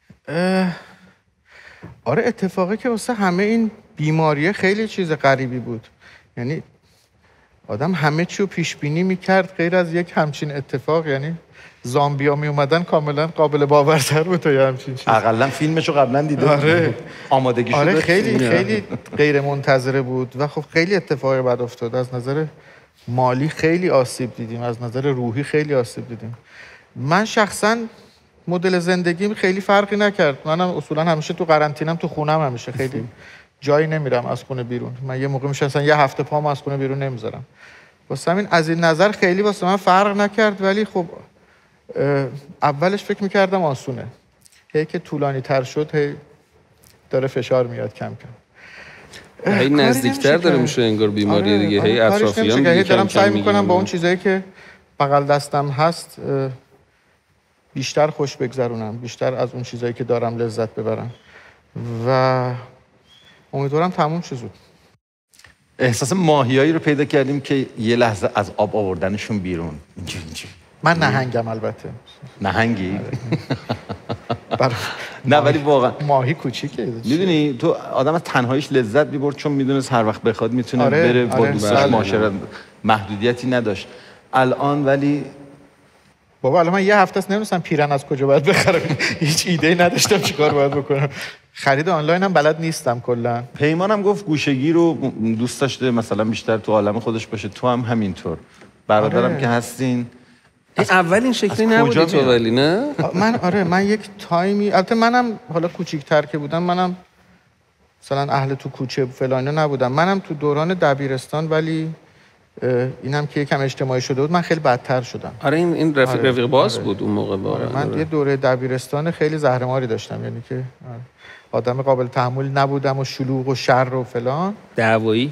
آره اتفاقی که واسه همه این بیماریه خیلی چیز غریبی بود. یعنی آدم همه چی رو پیش بینی میکرد غیر از یک همچین اتفاق. یعنی زامبیا می اومدن کاملا قابل باورتر بود تا یه همچین چیز. حداقل فیلمشو قبلا دیده. آره. آمادگی شده. آره خیلی خیلی غیر منتظره بود و خب خیلی اتفاقی بعد افتاد. از نظر مالی خیلی آسیب دیدیم، از نظر روحی خیلی آسیب دیدیم. من شخصا مدل زندگیم خیلی فرقی نکرد. منم اصولا همیشه تو قرنطینم، تو خونم همیشه، خیلی جایی نمیرم از خونه بیرون. من یه موقع میشه مثلا یه هفته پامو از خونه بیرون نمیذارم. واسه همین از این نظر خیلی واسه من فرق نکرد. ولی خب اولش فکر میکردم آسونه، هی که طولانی تر شد هی داره فشار میاد کم کم. هی نزدیکتر داره میشه انگار بیماری. آره، دیگه هی اطرافیان دیگه دارم سعی میکنم با اون چیزایی که بغل دستم هست بیشتر خوش بگذرونم، بیشتر از اون چیزایی که دارم لذت ببرم و امیدوارم تموم شه زود. احساس ماهیایی رو پیدا کردیم که یه لحظه از آب آوردنشون بیرون. اینجوری اینجوری. من نهنگم البته. نهنگی؟ نه ولی واقعا ماهی کوچیکه. میدونی تو آدم از تنهاییش لذت میبرد چون میدونست هر وقت بخواد میتونه آره، بره با آره، دوستاش معاشرت، محدودیتی نداشت. الان ولی بابا الان من یه هفته است نمیدونستم پیرن از کجا باید بخرم. هیچ ایده‌ای نداشتم چیکار باید بکنم. خرید آنلاین هم بلد نیستم کلا. پیمانم گفت گوشگی رو دوست داشته مثلا بیشتر تو عالم خودش باشه. تو هم همینطور. برادرم آره. که هستین اول این شکلی نبودی تو ولی نه؟ من آره من یک تایمی، البته منم حالا کوچیک‌تر که بودم، منم مثلا اهل تو کوچه فلان نبودم. منم تو دوران دبیرستان ولی اینم که یکم اجتماعی شده بود من خیلی بدتر شدم. آره این این رفیق آره. رفیق باز آره. بود اون موقع با آره. من یه دوره دبیرستان خیلی زهرماری داشتم، یعنی که آدم قابل تحمل نبودم و شلوغ و شر و فلان. دعوایی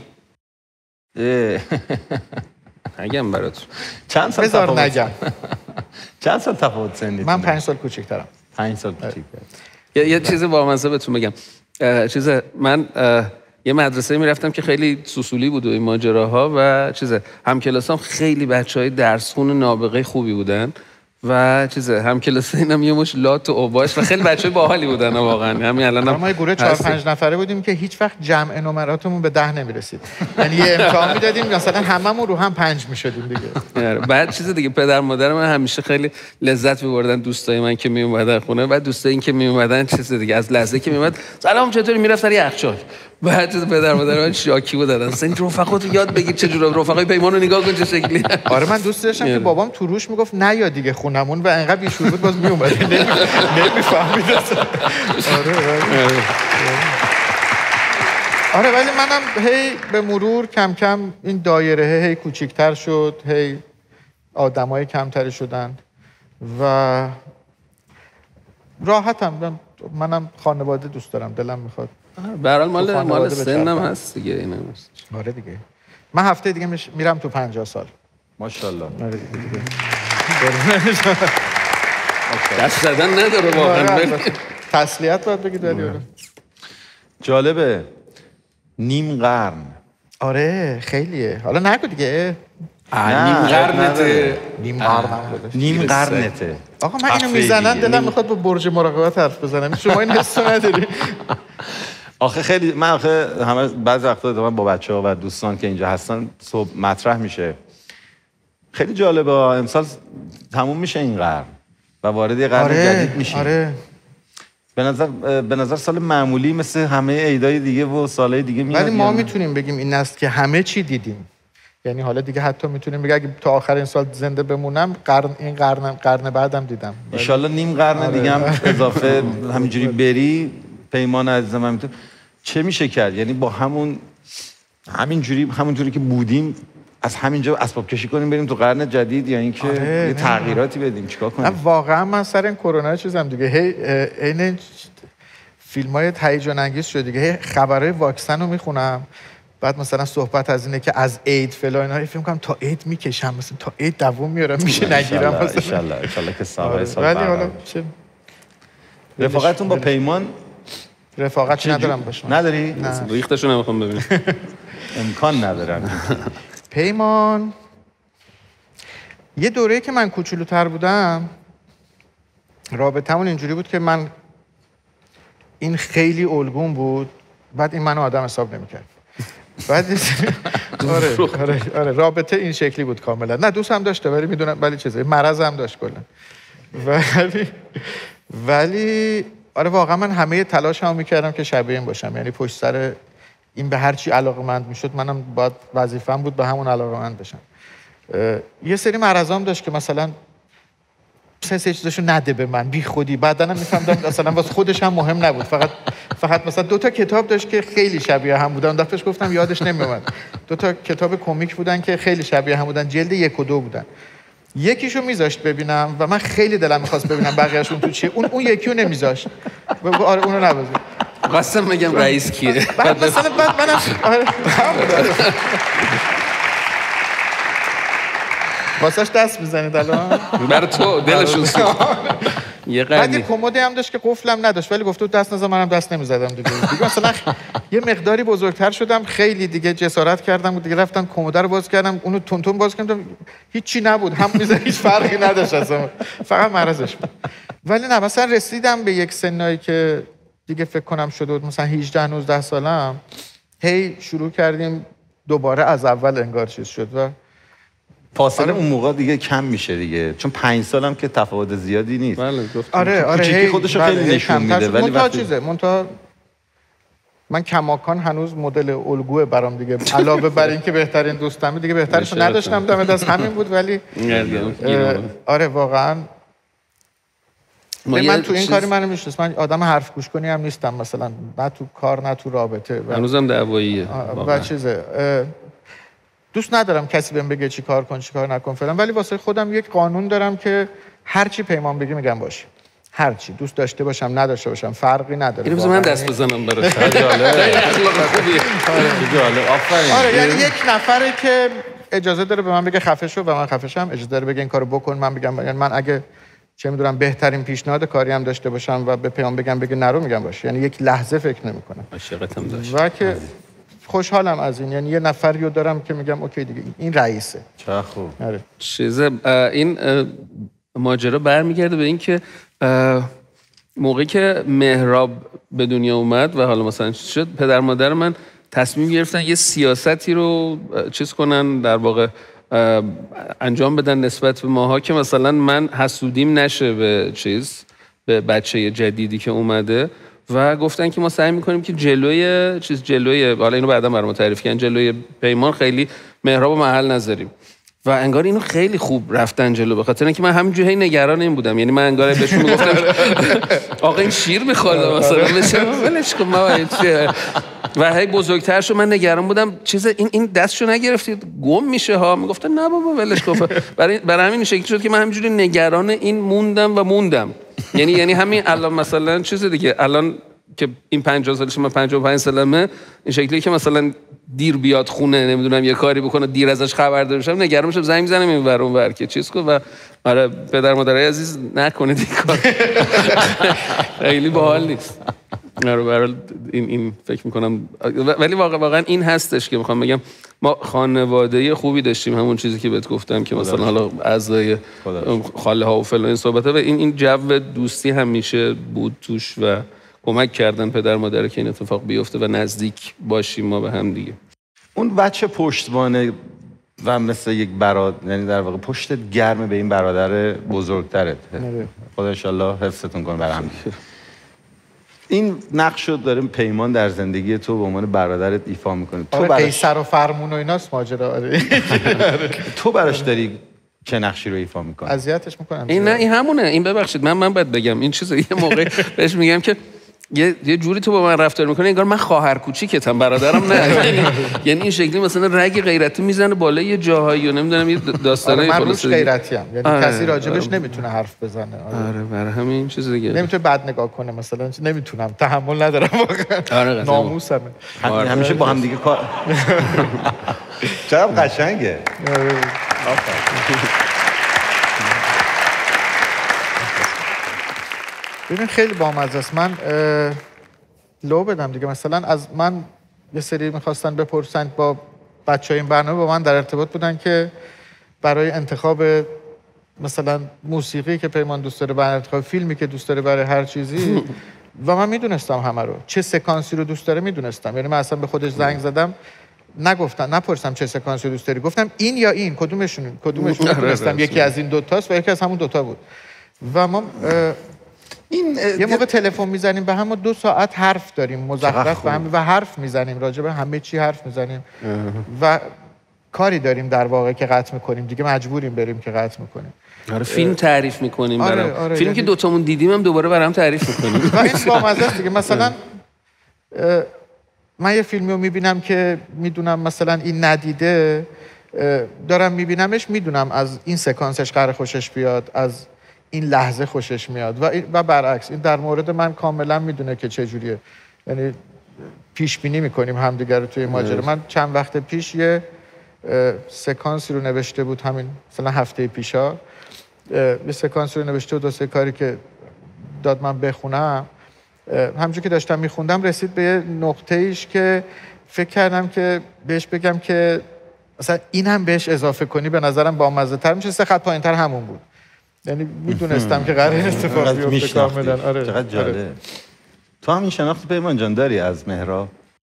نگم برات. چند سال تفاوت نگم. چند سال تفاوت سنی؟ من پنج سال کوچیک‌ترم. پنج سال کوچیک‌تر. یه, یه چیز با مناسبتون بگم. چیز من یه مدرسه میرفتم که خیلی سوسولی بود و این ماجراها و چیزه همکلاسام خیلی بچهای درسخون نابغه خوبی بودن و چیزه همکلاس اینم یه مش لات و اوباش و خیلی بچهای باحالی بودن واقعا. همین الانم ما یه گروه چهار پنج نفره بودیم که هیچ وقت جمع نمراتمون به ده نمیرسید. یعنی یه امتحان میدادیم مثلا هممون رو هم پنج میشدیم دیگه. بعد چیز دیگه پدر مادر من همیشه خیلی لذت می‌بردن دوستای من که میومدن خونه و دوستای این که میومدن چیز دیگه از لحظه که میومد سلام چطوری میرفتن یخچال. بعد پدر مادر من شاکی بودن اصلا این رفقاتو یاد بگیر چه جوری رفقای پیمانو نگاه کن چه شکلی. آره من دوست داشتم که بابام تو روش میگفت نه یا دیگه خونمون و انقدر بیشور بود باز میومد نمیفهمید اصلا. آره آره ولی منم هی به مرور کم کم این دایره هی کوچیک‌تر شد، هی آدمای کمتری شدن و راحتم. منم خانواده دوست دارم، دلم میخواد. به هر حال مال مال سنم هست دیگه اینم هست. آره دیگه. من هفته دیگه میرم تو پنجاه سال. ماشاءالله. آره دیگه. دست زدن نداره واقعا. تسلیت باید بگید ولی آره. جالبه. نیم قرن. آره خیلیه. حالا نگو دیگه. نیم قرنته. نیم قرن. نیم قرنته. آقا من اینو میزنن دلم میخواد با برج مراقبت حرف بزنم. شما این حسو نداری؟ آخه خیلی من آخه همه بعضی وقتا من با بچه‌ها و دوستان که اینجا هستن صبح مطرح میشه. خیلی جالبه امسال تموم میشه این قرن و وارد یه قرن آره، جدید میشیم. آره. به نظر به نظر سال معمولی مثل همه عیدای دیگه و سالهای دیگه میاد. ولی ما میتونیم بگیم این است که همه چی دیدیم. یعنی حالا دیگه حتی میتونیم بگیم اگه تا آخر این سال زنده بمونم قرن این قرن قرن بعدم دیدم. ان شاءالله نیم قرن آره. دیگه هم اضافه همینجوری بری. پیمان عزیزم من چه میشه کرد؟ یعنی با همون همینجوری همونجوری که بودیم از همینجا اسباب کشی کنیم بریم تو قرن جدید یا اینکه آره، یه تغییراتی بدیم چیکار کنیم؟ واقعا من سر این کرونا چیزم دیگه هی عین فیلمای هیجان انگیز شد دیگه. هی خبرهای واکسن رو میخونم بعد مثلا صحبت از اینه که از عید فلان اینا فکر می‌کنم تا عید میکشم مثلا تا عید دووم میارم میشه نگیرم مثلا ان شاء الله ان شاء الله که سال سال ولی حالا چه رفاقتون با پیمان رفاقت ندارم باشه. نداری؟ نه. ریختشو نمیخوام ببینم. امکان ندارم. پیمان یه دوره‌ای که من کوچولوتر بودم رابطمون اینجوری بود که من این خیلی الگون بود بعد این منو آدم حساب نمی‌کرد. بعد آره آره آره رابطه این شکلی بود کاملا. نه دوست هم داشته ولی میدونم ولی چیزه مرض هم داشت کلا. ولی ولی آره واقعا من همه تلاشمو میکردم که شبیه این باشم. یعنی پشت سر این به هر چی علاقه‌مند میشد منم باید وظیفه‌م بود به همون علاقه‌مند بشم. یه سری مرضام داشت که مثلا سه سه چیزاشو نده به من بی خودی. بعداً هم میفهمدم مثلا واسه خودش هم مهم نبود. فقط فقط مثلا دو تا کتاب داشت که خیلی شبیه هم بودن. دفعهش گفتم یادش نمیومد. دو تا کتاب کمیک بودن که خیلی شبیه هم بودن. جلد یک و دو بودن. یکیشو میذاشت ببینم و من خیلی دلم می‌خواست ببینم بقیه‌شون تو چیه. اون اون یکیو نمیذاشت. آره اونو نبازه. قسم میگم رئیس کیه. بعد مثلا بعد منم آره واسش دست میزنید الان برای تو دلشون سوخت. یه بعد قرنی یه کمدی هم داشت که قفلم نداشت ولی گفت دست نزن منم دست نمیزدم دیگه. دیگه مثلا یه مقداری بزرگتر شدم خیلی دیگه جسارت کردم و دیگه رفتم کمد رو باز کردم اونو تون تون باز کردم هیچی نبود هم میزه هیچ فرقی نداشت اصلا فقط مرضش بود. ولی نه مثلا رسیدم به یک سنایی که دیگه فکر کنم شده بود مثلا هجده نوزده سالم هی شروع کردیم دوباره از اول انگار چیز شد و فاصله آره. اون موقع دیگه کم میشه دیگه چون پنج سالم که تفاوت زیادی نیست. بله گفتم آره آره کوچیکی خودشو بله خیلی نشون میده ولی منتها چیزه منتها من کماکان هنوز مدل الگوه برام دیگه علاوه بر این که بهترین دوستم دیگه بهترشو نداشتم دم دست همین بود ولی آره واقعا من تو این کاری منو میشناسم من آدم حرف گوش کنی هم نیستم مثلا نه تو کار نه تو رابطه هنوزم دعواییه و چیزه دوست ندارم کسی بهم بگه چی کار کن چی کار نکن فلان ولی واسه خودم یک قانون دارم که هر چی پیمان بگه میگم باشه هر چی دوست داشته باشم نداشته باشم فرقی نداره. اینو من دست بزنم براش. جالب. اخلاق خوبیه. جالب. آفرین. آره یعنی یک نفره که اجازه داره به من بگه خفه شو و من خفه شم اجازه داره بگه این کارو بکن من میگم یعنی من اگه چه میدونم بهترین پیشنهاد کاری هم داشته باشم و به پیام بگم بگه نرو میگم باشه یعنی یک لحظه فکر نمیکنم. عاشقتم داشت. و که خوشحالم از این، یعنی یه نفری رو دارم که میگم اوکی دیگه این رئیسه. چه خوب. آره. چیزه این ماجرا برمیگرده به این که موقعی که مهراب به دنیا اومد و حالا مثلا چیز شد، پدر مادر من تصمیم گرفتن یه سیاستی رو چیز کنن، در واقع انجام بدن نسبت به ماها که مثلا من حسودیم نشه به چیز، به بچه جدیدی که اومده، و گفتن که ما سعی میکنیم که جلوی چیز جلوی حالا اینو بعدا برام تعریف کردن، جلوی پیمان خیلی مهراب و محل نذاریم. و انگار اینو خیلی خوب رفتن جلو، به خاطر اینکه من همینجوری نگران این بودم. یعنی من انگار بهشون میگفتم آقا این شیر میخواد مثلا بشه ولش کن ما چیه، و هی بزرگتر شد من نگران بودم چیز این این دستشو نگرفتید گم میشه ها. میگفتن نه بابا ولش کن. برای برای همین شکلی شد که من همینجوری نگران این موندم و موندم. یعنی یعنی همین الان مثلا چیز دیگه، الان که این پنجاه سالشه من پنجاه و پنج سالمه، این شکلی که مثلا دیر بیاد خونه نمیدونم یه کاری بکنه دیر ازش خبردار بشم، نگران میشم زنگ میزنم این ور اون ور که چیز کن. و آره پدر مادرای عزیز نکنید این کار، خیلی باحال نیست. آره برای این این فکر میکنم، ولی واقعا واقعا این هستش که میخوام بگم ما خانواده خوبی داشتیم، همون چیزی که بهت گفتم که مثلا حالا اعضای خاله ها و فلان این صحبت ها، و این این جو دوستی همیشه بود توش و کمک کردن پدر مادر که این اتفاق بیفته و نزدیک باشیم ما به هم دیگه. اون بچه پشتوانه و مثل یک برادر، یعنی در واقع پشتت گرم به این برادر بزرگترت. خدا انشالله حفظتون کنه برای هم. این نقش رو داره پیمان در زندگی تو به عنوان برادرت ایفا میکنه. تو آره براش... قیصر و فرمون و ایناست ماجرا. آره. تو براش داری چه نقشی رو ایفا میکنی؟ اذیتش میکنم. این نه این همونه. این ببخشید من من باید بگم این چیزو یه موقع بهش میگم که یه یه جوری تو با من رفتار میکنه انگار من خواهر کوچیکتم، برادرم نه. یعنی این شکلی مثلا رگ غیرتی میزنه بالا یه جاهایی و نمیدونم یه داستانه آره من روش غیرتی ام، یعنی آره. کسی راجبش آره. نمیتونه حرف بزنه. آره, آره برای همین چیز دیگه نمیتونه بد نگاه کنه مثلا، نمیتونم، تحمل ندارم واقعا. آره ناموسمه. آره. همیشه با هم دیگه کار. چقدر قشنگه. ببین خیلی بامزه است. من لو بدم دیگه، مثلا از من یه سری میخواستن بپرسن با بچهای این برنامه با من در ارتباط بودن که برای انتخاب مثلا موسیقی که پیمان دوست داره، برای انتخاب فیلمی که دوست داره، برای هر چیزی و من میدونستم همه رو، چه سکانسی رو دوست داره میدونستم. یعنی من اصلا به خودش زنگ زدم نگفتم نپرسم چه سکانسی رو دوست داری، گفتم این یا این کدومشون کدومشون میدونستم یکی از این دوتاست و یکی از همون دوتا بود. و ما این یه موقع تلفن میزنیم به هم و دو ساعت حرف داریم مزخرف به هم و حرف میزنیم راجع به همه چی حرف میزنیم و کاری داریم در واقع که قطع میکنیم دیگه، مجبوریم بریم که قطع میکنیم. آره فیلم تعریف میکنیم آره، برام. آره، فیلم یعنی... که دوتامون دیدیم هم دوباره برام تعریف میکنیم. و این بامزه است دیگه. مثلا من یه فیلمی رو میبینم که میدونم مثلا این ندیده، دارم میبینمش میدونم از این سکانسش قرار خوشش بیاد، از این لحظه خوشش میاد و و برعکس. این در مورد من کاملا میدونه که چه جوریه، یعنی پیش بینی میکنیم همدیگه رو توی ماجرا. من چند وقت پیش یه سکانسی رو نوشته بود، همین مثلا هفته پیشا یه سکانسی رو نوشته بود واسه کاری که داد من بخونم. همونجوری که داشتم میخوندم رسید به یه نقطه ایش که فکر کردم که بهش بگم که مثلا این هم بهش eضافه کنی به نظرم بامزه تر میشه. سه خط پایین‌تر همون بود، یعنی میدونستم که قراره اتفاق بیفته کاملا. آره چقدر جالب. آره. تو هم این شناخت پیمان جان داری از مهراب؟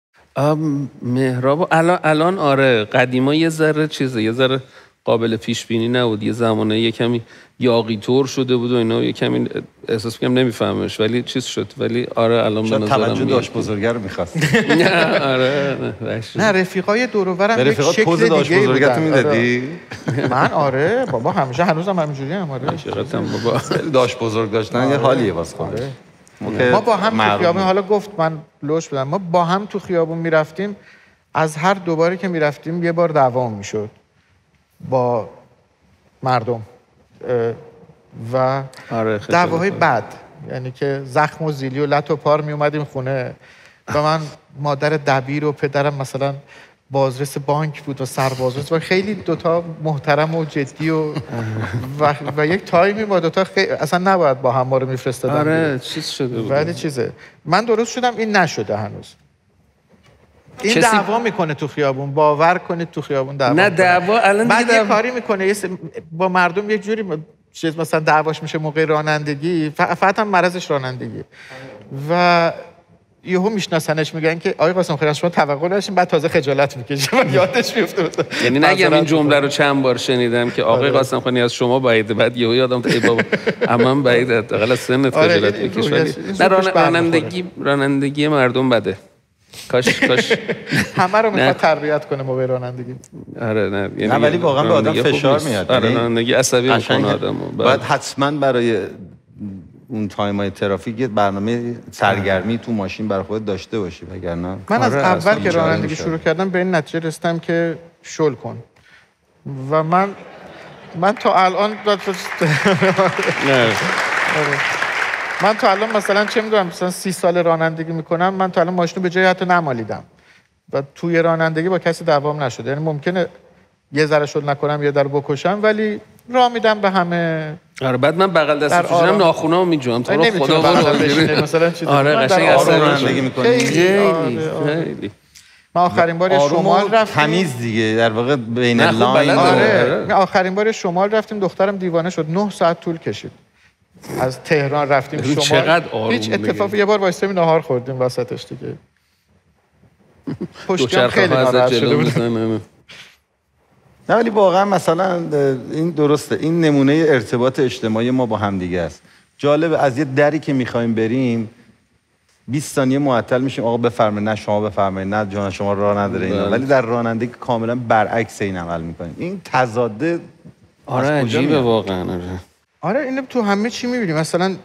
مهراب الان الان آره، قدیما یه ذره چیزه، یه ذره قابل پیش بینی نبود، یه زمانه یه کمی یاغی طور شده بود و اینا، یه کمی احساس می‌کنم نمیفهمش ولی چیز شد. ولی آره الان به نظرم توجه داشت بزرگه رو می‌خواست. نه آره نه, نه رفیقای دور و برم یک شکل پوز داشت بزرگتو میدادی؟ من آره بابا همیشه هنوزم همینجوری ام. آره چراتم بابا داشت بزرگ داشتن یه حالیه واسه خودش. ما با هم تو خیابون، حالا گفت من لوش بدم، ما با هم تو خیابون میرفتیم، از هر دوباره که میرفتیم یه بار دعوام میشد با مردم و آره دعواهای بد، یعنی که زخم و زیلی و لط و پار می اومدیم خونه و من مادر دبیر و پدرم مثلا بازرس بانک بود و سربازرس و خیلی دوتا محترم و جدی و و, و یک تایمی ما دوتا خیلی اصلا نباید با هم ما رو میفرستادن. آره چیز شده بود ولی چیزه من درست شدم این نشده هنوز این کسی... دعوا میکنه تو خیابون، باور کنید تو خیابون دعوا نه دعوا الان بعد دیگه یه کاری میکنه س... با مردم یه جوری چیز مثلا دعواش میشه موقع رانندگی، فقط هم مرضش رانندگی و یهو میشناسنش میگن که آقای قاسم خیلی از شما توقع داشتیم، بعد تازه خجالت میکشه و یادش میفته. یعنی نگم این جمله رو چند بار شنیدم که آقای قاسم خانی از شما بعیده، بعد یهو یادم ای بابا اما بعید حداقل از سنت خجالت بکش. ولی نه رانندگی رانندگی مردم بده. کاش کاش همه رو میخواد تربیت کنه موقع رانندگی. آره نه یعنی نه ولی واقعا به آدم فشار میاد. آره رانندگی عصبی میکنه آدمو. باید حتما برای اون تایمای ترافیک یه برنامه سرگرمی تو ماشین برای خودت داشته باشی، وگرنه من از اول که رانندگی شروع کردم به این نتیجه رسیدم که شل کن و من من تا الان من تا الان مثلا چه میدونم مثلا سی سال رانندگی میکنم، من تا الان ماشینو به جای حتی نمالیدم و توی رانندگی با کسی دعوام نشده. یعنی ممکنه یه ذره شل نکنم یه ذره بکشم ولی راه میدم به همه. آره بعد من بغل دست کشیدم ناخونامو میجوام تو رو خدا برو مثلا چیزی. آره قشنگ اصلا رانندگی میکنی خیلی خیلی. من آخرین بار شمال رفتم تمیز دیگه در واقع بین لاین. آره آخرین بار شمال رفتیم دخترم دیوانه شد، نه ساعت طول کشید از تهران رفتیم شمال. چقدر آروم هیچ اتفاق یه بار واسه نهار خوردیم وسطش دیگه. پشتم خیلی ناراحت شده بود. نه ولی واقعا مثلا این درسته، این نمونه ارتباط اجتماعی ما با هم دیگه است. جالبه از یه دری که میخوایم بریم بیست ثانیه معطل میشیم، آقا بفرمایید، نه شما بفرمایید، نه جان شما راه نداره اینا. ولی در رانندگی کاملا برعکس این عمل میکنیم. این تضاده آره عجیبه واقعا. آره آره اینو تو همه چی میبینیم. مثلا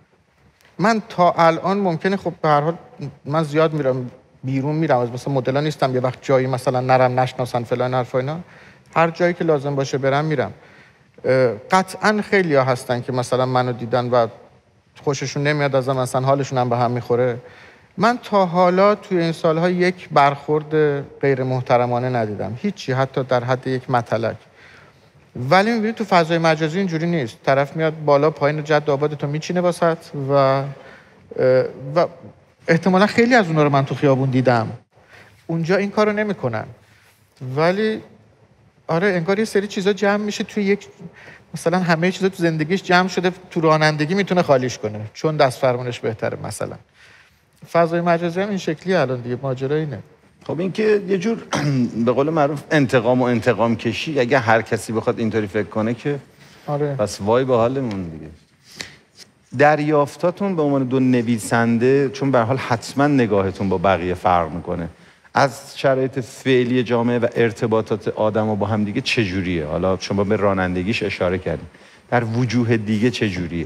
من تا الان ممکنه خب به هر حال من زیاد میرم بیرون، میرم از مثلا مدلا نیستم یه وقت جایی مثلا نرم نشناسن فلان حرفا اینا، هر جایی که لازم باشه برم میرم. قطعا خیلی‌ها هستن که مثلا منو دیدن و خوششون نمیاد ازم، مثلا حالشون هم به هم میخوره. من تا حالا توی این سالها یک برخورد غیر محترمانه ندیدم، هیچی، حتی در حد یک متلک. ولی میبینی تو فضای مجازی اینجوری نیست. طرف میاد بالا پایین جد آباد تو میچینه واسط و و احتمالا خیلی از اونا رو من تو خیابون دیدم. اونجا این کارو نمیکنن. ولی آره انگار یه سری چیزا جمع میشه توی یک، مثلا همه چیزا تو زندگیش جمع شده، تو رانندگی میتونه خالیش کنه چون دست فرمونش بهتره. مثلا فضای مجازی هم این شکلی الان دیگه ماجرا اینه. خب این که یه جور به قول معروف انتقام و انتقام کشی، اگه هر کسی بخواد اینطوری فکر کنه که آره پس وای به حالمون دیگه. دریافتاتون به عنوان دو نویسنده، چون به هر حال حتما نگاهتون با بقیه فرق میکنه، از شرایط فعلی جامعه و ارتباطات آدم‌ها با هم دیگه چجوریه؟ حالا شما به رانندگیش اشاره کردین، در وجوه دیگه چجوریه؟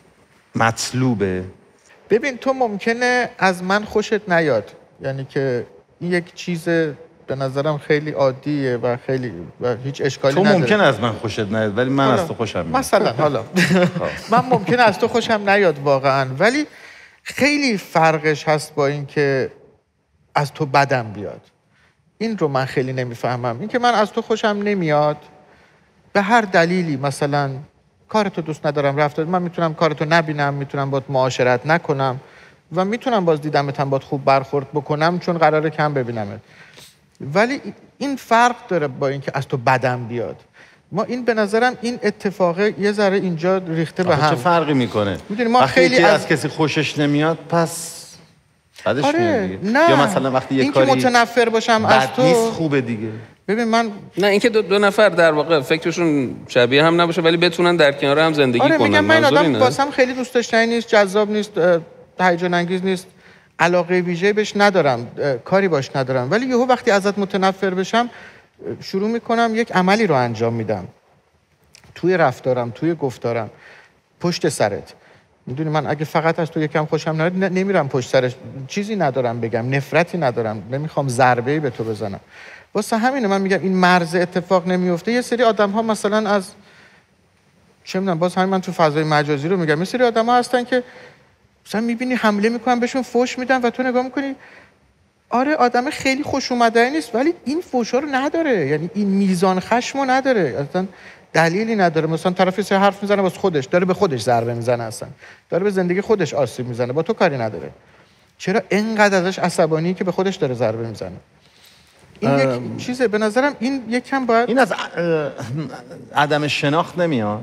مطلوبه؟ ببین تو ممکنه از من خوشت نیاد، یعنی که این یک چیز به نظرم خیلی عادیه و خیلی و هیچ اشکالی تو نداره. تو ممکنه از من خوشت نیاد ولی من از تو خوشم میاد. مثلا حالا من ممکنه از تو خوشم نیاد واقعا، ولی خیلی فرقش هست با این که از تو بدم بیاد. این رو من خیلی نمیفهمم. این که من از تو خوشم نمیاد به هر دلیلی، مثلا کارتو دوست ندارم، رفتار من میتونم کارتو نبینم، میتونم باهات معاشرت نکنم و میتونم باز دیدمت هم باهات خوب برخورد بکنم چون قراره کم ببینمت. ولی این فرق داره با اینکه از تو بدم بیاد. ما این به نظرم این اتفاقه یه ذره اینجا ریخته به هم. چه فرقی میکنه؟ میدونی ما وقتی خیلی که از... از کسی خوشش نمیاد پس بعدش آره میاد. نه. یا مثلا وقتی یه این کاری که متنفر باشم از تو نیست خوبه دیگه. ببین من نه اینکه دو, دو نفر در واقع فکرشون شبیه هم نباشه ولی بتونن در کنار هم زندگی آره کنن. میگم من آدم واسم خیلی دوست داشتنی نیست، جذاب نیست، هیجان انگیز نیست، علاقه ویژه‌ای بهش ندارم، کاری باش ندارم، ولی یهو وقتی ازت متنفر بشم شروع میکنم یک عملی رو انجام میدم توی رفتارم، توی گفتارم، پشت سرت. میدونی من اگه فقط از تو یکم خوشم نیاد نمیرم پشت سرش، چیزی ندارم بگم، نفرتی ندارم، نمیخوام ضربه‌ای به تو بزنم. واسه همینه من میگم این مرز اتفاق نمیفته. یه سری آدم‌ها مثلا از چه میدونم، باز همین من تو فضای مجازی رو میگم، یه سری آدم‌ها هستن که مثلا میبینی حمله میکنن بهشون فوش میدن و تو نگاه میکنی آره آدم خیلی خوش اومدنی نیست ولی این فوشا رو نداره، یعنی این میزان خشمو نداره، اصلا دلیلی نداره. مثلا طرف سه حرف میزنه واسه خودش، داره به خودش ضربه میزنه، اصلا داره به زندگی خودش آسیب میزنه، با تو کاری نداره. چرا اینقدر ازش عصبانی که به خودش داره ضربه میزنه؟ این یک چیزه به نظرم، این یکم باید این از عدم شناخت نمیاد.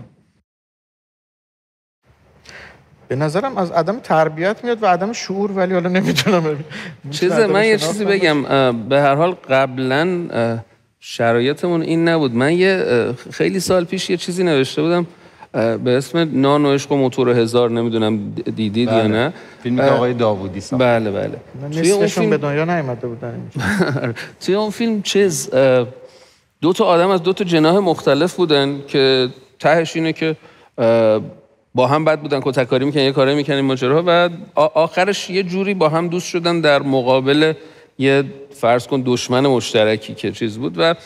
به نظرم از عدم تربیت میاد و عدم شعور، ولی حالا نمیتونم چیزه. من یه چیزی بگم، به هر حال قبلا شرایطمون این نبود. من یه خیلی سال پیش یه چیزی نوشته بودم به اسم نان و عشق و موتور هزار، نمیدونم دیدید بله. یا نه؟ فیلمی که آقای داوودی ساخت. بله بله. توی اون فیلم به دنیا نیامده بودن. توی اون فیلم چیز دو تا آدم از دو تا جناح مختلف بودن که تهش اینه که با هم بد بودن، کتککاری میکنن، یه کاری میکنن ماجراها، و آخرش یه جوری با هم دوست شدن در مقابل یه فرض کن دشمن مشترکی که چیز بود. و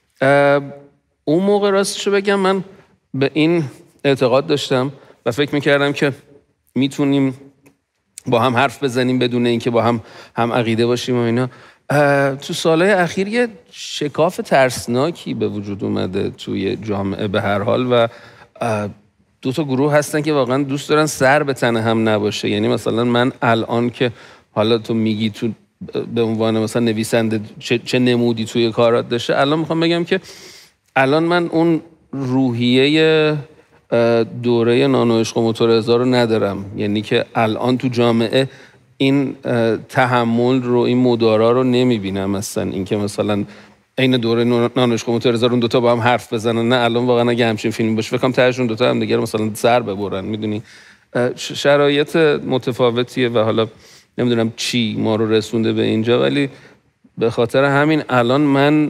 اون موقع راستشو بگم من به این اعتقاد داشتم و فکر میکردم که میتونیم با هم حرف بزنیم بدون اینکه با هم هم عقیده باشیم و اینا. تو سالهای اخیر یه شکاف ترسناکی به وجود اومده توی جامعه به هر حال، و دو تا گروه هستن که واقعا دوست دارن سر به تن هم نباشه. یعنی مثلا من الان که حالا تو میگی تو به عنوان مثلا نویسنده چه, چه نمودی توی کارات داشته، الان میخوام بگم که الان من اون روحیه دوره نان و عشق و موتور هزار رو ندارم. یعنی که الان تو جامعه این تحمل رو، این مدارا رو نمیبینم. مثلا این که مثلا این دوره نان و عشق و موتور هزار اون دوتا با هم حرف بزنن، نه الان واقعا اگه همچین فیلمی باشه فکر کنم تهشون دوتا هم دیگه مثلا سر ببرن. میدونی شرایط متفاوتیه و حالا نمیدونم چی ما رو رسونده به اینجا، ولی به خاطر همین الان من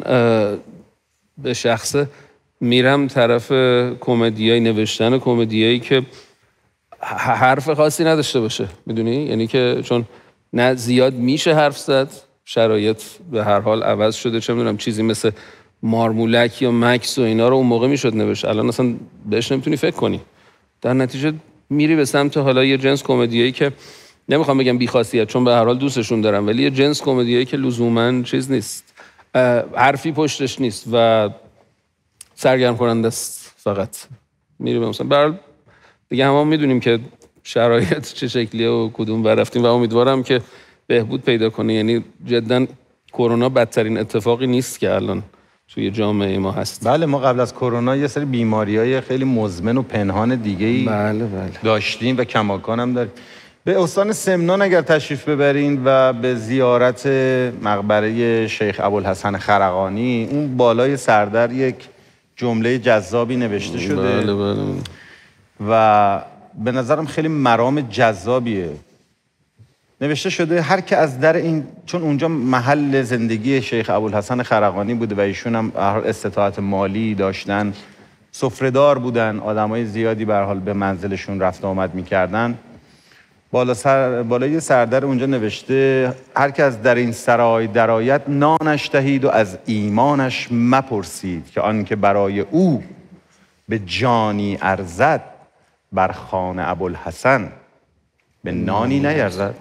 به شخصه میرم طرف کمدیای، نوشتن کمدیایی که حرف خاصی نداشته باشه. میدونی یعنی که چون نه زیاد میشه حرف زد، شرایط به هر حال عوض شده. چه میدونم چیزی مثل مارمولک یا مکس و اینا رو اون موقع میشد نوشت، الان اصلا بهش نمیتونی فکر کنی. در نتیجه میری به سمت حالا یه جنس کمدیایی که نمیخوام بگم بی‌خاصیت، چون به هر حال دوستشون دارم، ولی یه جنس کمدیایی که لزوما چیز نیست، حرفی پشتش نیست و سرگرم کننده است. فقط میری به مثلا برای دیگه همه میدونیم که شرایط چه شکلیه و کدوم ور رفتیم و امیدوارم که بهبود پیدا کنه. یعنی جدا کرونا بدترین اتفاقی نیست که الان توی جامعه ما هست. بله، ما قبل از کرونا یه سری بیماری‌های خیلی مزمن و پنهان دیگه‌ای بله بله. داشتیم و کماکان هم داریم. به استان سمنان اگر تشریف ببرین و به زیارت مقبره شیخ ابوالحسن خرقانی، اون بالای سردر یک جمله جذابی نوشته شده. بله بله. و به نظرم خیلی مرام جذابیه. نوشته شده هر که از در این، چون اونجا محل زندگی شیخ ابوالحسن خرقانی بوده و ایشون هم استطاعت مالی داشتن، سفره‌دار بودن، آدمای زیادی به هر حال به منزلشون رفت و آمد می‌کردن. بالا سر بالای سردر اونجا نوشته هر که از در این سرای درآید نانش دهید و از ایمانش مپرسید که آن که برای او به جانی ارزد بر خوان ابوالحسن به نانی نیرزد.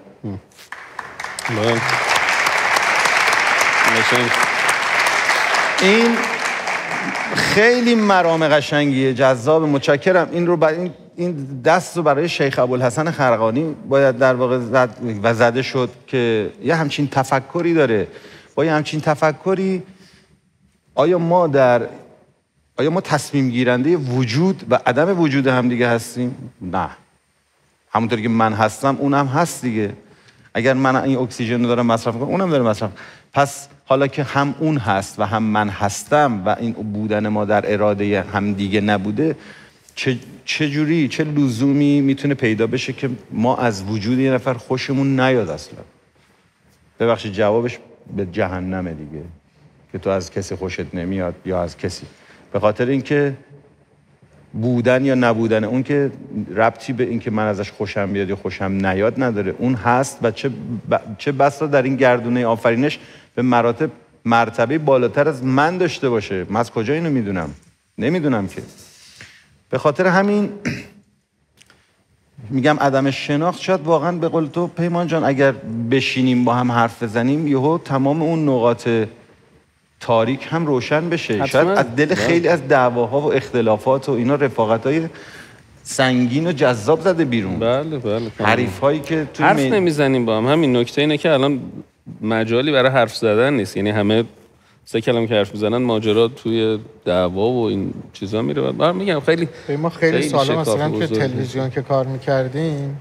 این خیلی مرام قشنگیه، جذاب. متشکرم. این رو برای این دست رو برای شیخ ابوالحسن خرقانی باید در واقع زد و زده شد که یه همچین تفکری داره. با یه همچین تفکری آیا ما در آیا ما تصمیم گیرنده وجود و عدم وجود هم دیگه هستیم؟ نه. همونطوری که من هستم اونم هست دیگه. اگر من این اکسیژن رو دارم مصرف میکنم اونم داره مصرف. پس حالا که هم اون هست و هم من هستم و این بودن ما در اراده هم دیگه نبوده، چه چه جوری چه لزومی میتونه پیدا بشه که ما از وجود یه نفر خوشمون نیاد اصلا؟ ببخشید جوابش به جهنمه دیگه، که تو از کسی خوشت نمیاد یا از کسی، به خاطر اینکه بودن یا نبودن اون که ربطی به این که من ازش خوشم بیاد یا خوشم نیاد نداره. اون هست و چه ب... چه بسا در این گردونه آفرینش به مراتب مرتبه بالاتر از من داشته باشه. من از کجا اینو میدونم؟ نمیدونم که. به خاطر همین میگم عدم شناخت شاید واقعا به قول تو پیمان جان اگر بشینیم با هم حرف بزنیم یهو تمام اون نقاط تاریک هم روشن بشه. شاید از دل خیلی از دعواها و اختلافات و اینا رفاقت‌های سنگین و جذاب زده بیرون. بله بله. حریف هایی که تو حرف می... نمیزنیم با هم. همین نکته اینه که الان مجالی برای حرف زدن نیست، یعنی همه سه کلمه که حرف میزنن ماجرا توی دعوا و این چیزا میره. بعد میگم خیلی ما خیلی, خیلی سالا مثلا که بزرگی. تلویزیون که کار میکردیم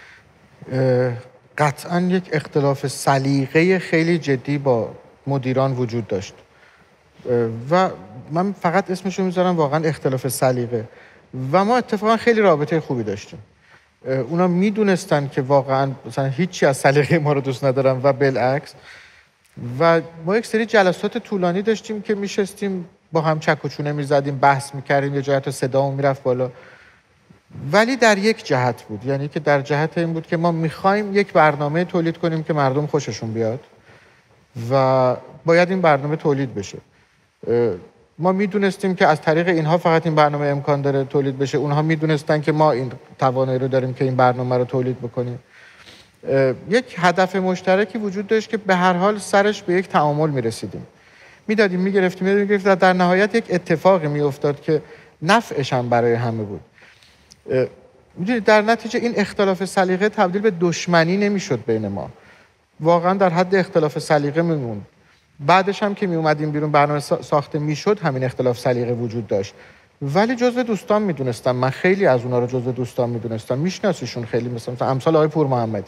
قطعا یک اختلاف سلیقه خیلی جدی با مدیران وجود داشت و من فقط اسمشو میذارم واقعا اختلاف سلیقه و ما اتفاقا خیلی رابطه خوبی داشتیم. اونا میدونستن که واقعا مثلا هیچی از سلیقه ما رو دوست ندارن و بالعکس. و ما یک سری جلسات طولانی داشتیم که میشستیم با هم چک و چونه میزدیم، بحث میکردیم، یه جهت صدامون میرفت بالا، ولی در یک جهت بود، یعنی که در جهت این بود که ما میخوایم یک برنامه تولید کنیم که مردم خوششون بیاد و باید این برنامه تولید بشه. ما میدونستیم که از طریق اینها فقط این برنامه امکان داره تولید بشه، اونها میدونستن که ما این توانایی رو داریم که این برنامه رو تولید بکنیم. یک هدف مشترکی وجود داشت که به هر حال سرش به یک تعامل میرسیدیم، میدادیم میگرفتیم میگرفتیم در نهایت یک اتفاقی میافتاد که نفعش هم برای همه بود. میدونید در نتیجه این اختلاف سلیقه تبدیل به دشمنی نمیشد بین ما، واقعا در حد اختلاف سلیقه میموند. بعدش هم که می اومدیم بیرون برنامه ساخته میشد همین اختلاف سلیقه وجود داشت، ولی جزء دوستان میدونستم. من خیلی از اونا رو جزء دوستان میدونستم، میشناسیشون خیلی، مثلا امثال آقای پور محمدی.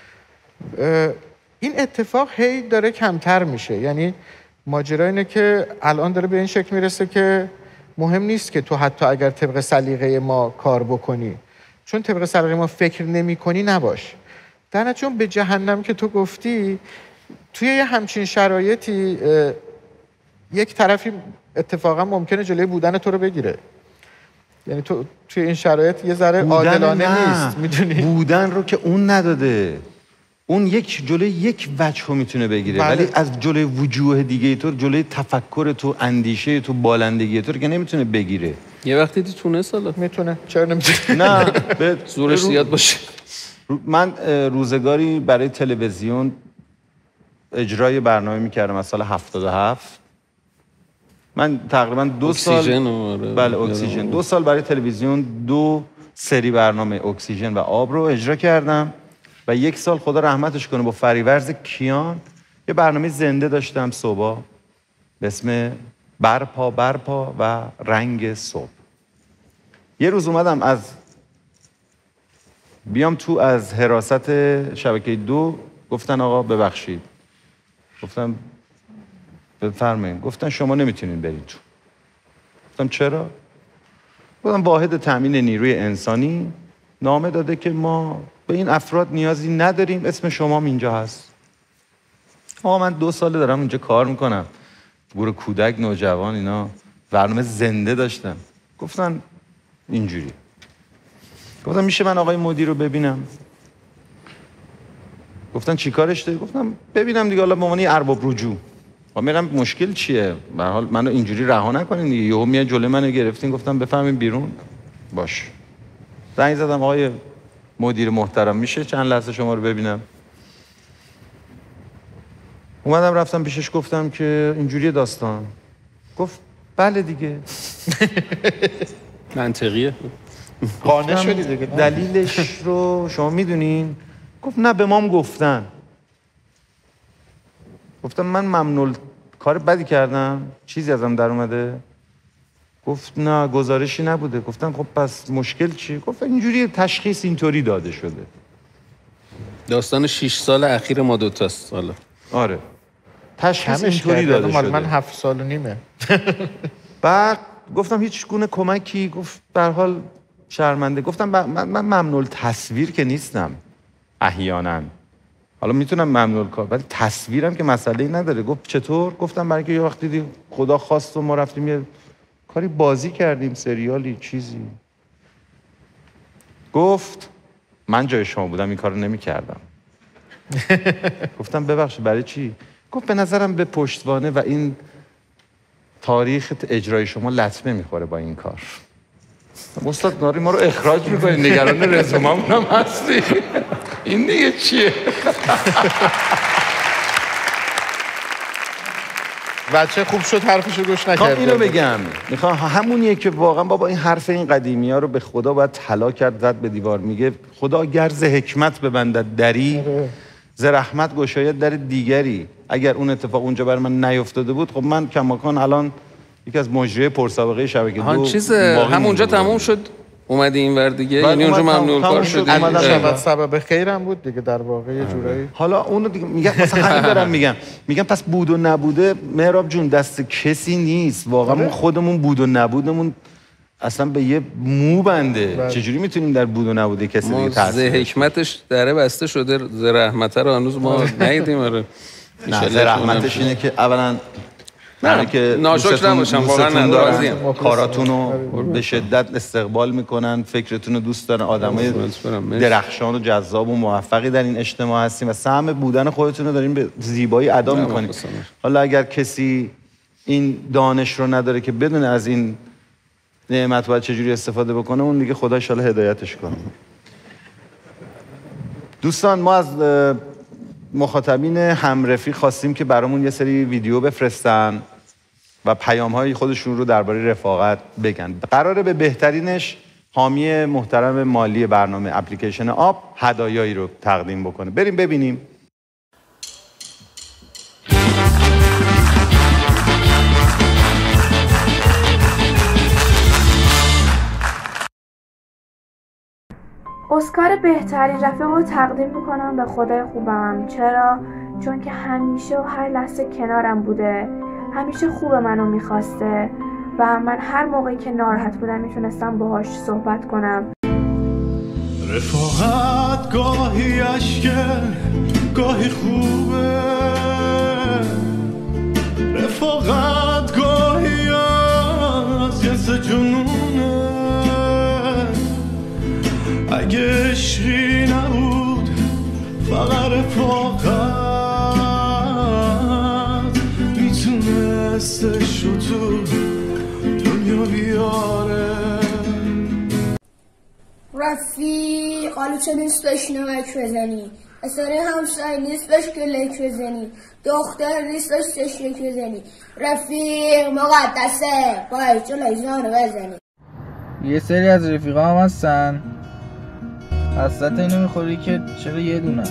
این اتفاق هی داره کمتر میشه، یعنی ماجرا اینه که الان داره به این شکل میرسه که مهم نیست که تو حتی اگر طبق سلیقه ما کار بکنی، چون طبق سلیقه ما فکر نمی‌کنی نباش. در نتیجه به جهنم که تو گفتی، توی یه همچین شرایطی یک طرفی اتفاقا ممکنه جلوی بودن تو رو بگیره. یعنی تو توی این شرایط یه ذره عادلانه نیست، میدونی؟ بودن رو که اون نداده، اون یک جلوی یک وجه رو میتونه بگیره، بله. ولی از جلوی وجوه دیگه تو، جلوی تفکر تو، اندیشه تو، بالندگی تو رو که نمیتونه بگیره. یه وقتی تو تونست حالا میتونه، چرا نمیتونه؟ نه به زورش زیاد باشه. من روزگاری برای تلویزیون اجرای برنامه میکردم از سال هفتاد و هفت. من تقریبا دو اکسیژن سال بله اکسیژن دو سال برای تلویزیون دو سری برنامه اکسیژن و آب رو اجرا کردم و یک سال خدا رحمتش کنه با فریورز کیان یه برنامه زنده داشتم صبح به اسم برپا برپا و رنگ صبح. یه روز اومدم از بیام تو از حراست شبکه دو، گفتن آقا ببخشید، گفتم بفرمایید، گفتن شما نمیتونین برید تو. گفتم چرا؟ گفتم واحد تامین نیروی انسانی نامه داده که ما به این افراد نیازی نداریم، اسم شما هم اینجا هست. آقا من دو ساله دارم اینجا کار میکنم، گروه کودک، نوجوان، اینا برنامه زنده داشتم. گفتن اینجوری. گفتم میشه من آقای مدیر رو ببینم؟ گفتن چی کارش داری؟ گفتم ببینم دیگه، حالا به عنوان ارباب رجوع. خب میگم مشکل چیه؟ به هر حال منو اینجوری رها نکنین دیگه. یهو میاد جلوی منو گرفتین، گفتم بفهمین بیرون. باش. زنگ زدم آقای مدیر محترم میشه چند لحظه شما رو ببینم؟ اومدم رفتم پیشش، گفتم که اینجوری داستان. گفت بله دیگه. منطقیه. قانع شدی دیگه. دلیلش رو شما میدونین؟ گفت نه به مام گفتن. گفتم من ممنوع کار بدی کردم؟ چیزی ازم در اومده؟ گفت نه گزارشی نبوده. گفتم خب پس مشکل چی؟ گفت اینجوری تشخیص اینطوری داده شده. داستان شش سال اخیر ما دوتاست حالا. آره تشخیص اینطوری داده شده. من هفت سال و نیمه. بعد گفتم هیچ گونه کمکی؟ گفت به هر حال شرمنده. گفتم من من ممنوع تصویر که نیستم احیانا، حالا میتونم ممنوع کار، ولی تصویرم که مسئله نداره. گفت چطور؟ گفتم برای که یه وقت دیدی خدا خواست و ما رفتیم یه کاری بازی کردیم، سریالی چیزی. گفت من جای شما بودم این کارو نمی‌کردم. گفتم ببخشید برای چی؟ گفت به نظرم به پشتوانه و این تاریخ اجرای شما لطمه میخوره با این کار. استاد ناری ما رو اخراج میکنی، نگران رزوممون هم هستی. این دیگه چیه؟ بچه خوب شد حرفشو گوش میخوام نکرد. اینو بگم، میخوام همونیه که واقعا بابا این حرف این قدیمی ها رو به خدا باید طلا کرد زد به دیوار. میگه خدا گرز حکمت ببندد دری، ز رحمت گشاید در دیگری. اگر اون اتفاق اونجا بر من نیفتاده بود، خب من کماکان الان یکی از مجری پرسابقه شبکه دو چیز همونجا تموم شد اومدی اینور دیگه، یعنی اونجا ممنوع کار شد. الان سبب خیرم بود دیگه در واقع یه جورایی. حالا اونو دیگه میگم مثلا همین دارم میگم میگم پس بود و نبوده مهراب جون دست کسی نیست واقعا. ما خودمون بود و نبودمون اصلا به یه مو بنده. چجوری میتونیم در بود و نبوده کسی دیگه تاثیر؟ ز حکمتش دره بسته شده، ز رحمت رو هنوز ما ندیدیم. آره نه ز رحمتش اینه که اولا نه که ناشکر نباشم واقعا، راضیم کاراتون رو به شدت استقبال میکنن، فکرتون رو دوست دارن، آدمای درخشان و جذاب و موفقی در این اجتماع هستیم و سهم بودن خودتون رو دارین به زیبایی ادا میکنین. حالا اگر کسی این دانش رو نداره که بدونه از این نعمت باید چجوری استفاده بکنه، اون دیگه خدا ان شاءالله هدایتش کنه. دوستان ما از مخاطبین همرفیق خواستیم که برامون یه سری ویدیو بفرستن و پیام‌های خودشون رو درباره رفاقت بگن. قراره به بهترینش حامی محترم مالی برنامه اپلیکیشن آب هدایایی رو تقدیم بکنه. بریم ببینیم. اسکار بهترین رفیق رو تقدیم میکنم به خدای خوبم. چرا؟ چون که همیشه و هر لحظه کنارم بوده، همیشه خوب منو میخواسته و من هر موقعی که ناراحت بودم میتونستم باهاش صحبت کنم. رفاقت گاهی عشقه گاهی خوبه، رفاقت گاهی از جنس جنونه. اگه عشقی نبود فقط رفاقت میتونستش رو تو دنیا بیاره. رفیق حالا چه نیست بهش نمک بزنی، اصاره همسایی نیست بهش گلک بزنی، دختر نیست بهش تشک بزنی، رفیق مقدسه باید جلوی زانو بزنی. یه سری از رفیقا هم هستن حسرت اینو میخوری که چرا یه دونه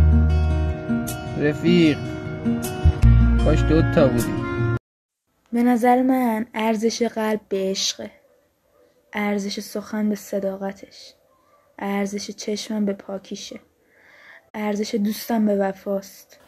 رفیق کاش دوتا بودی. به نظر من ارزش قلب به عشقه، ارزش سخن به صداقتش، ارزش چشمم به پاکیشه، ارزش دوستم به وفاست.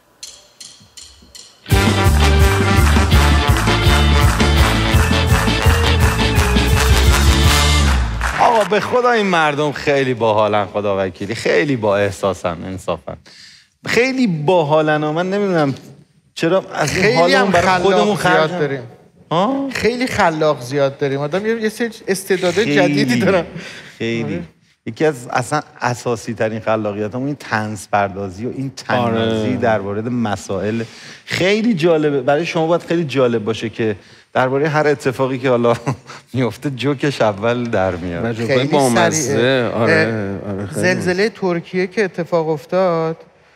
آقا به خدا این مردم خیلی باحالن، خدا وکیلی خیلی با احساسن، انصافا خیلی باحالن و من نمیدونم چرا از این حالمون برای خودمون خرج داریم. خیلی خلاق زیاد داریم، آدم یه سری استعدادات جدیدی دارن. خیلی یکی از اصلا اساسی ترین خلاقیتامون این طنز پردازی و این تنازی در مورد مسائل خیلی جالبه. برای شما باید خیلی جالب باشه که درباره هر اتفاقی که حالا میفته جوکش اول در میاد. خیلی بامزه. آره آره. زلزله ترکیه که اتفاق افتاد،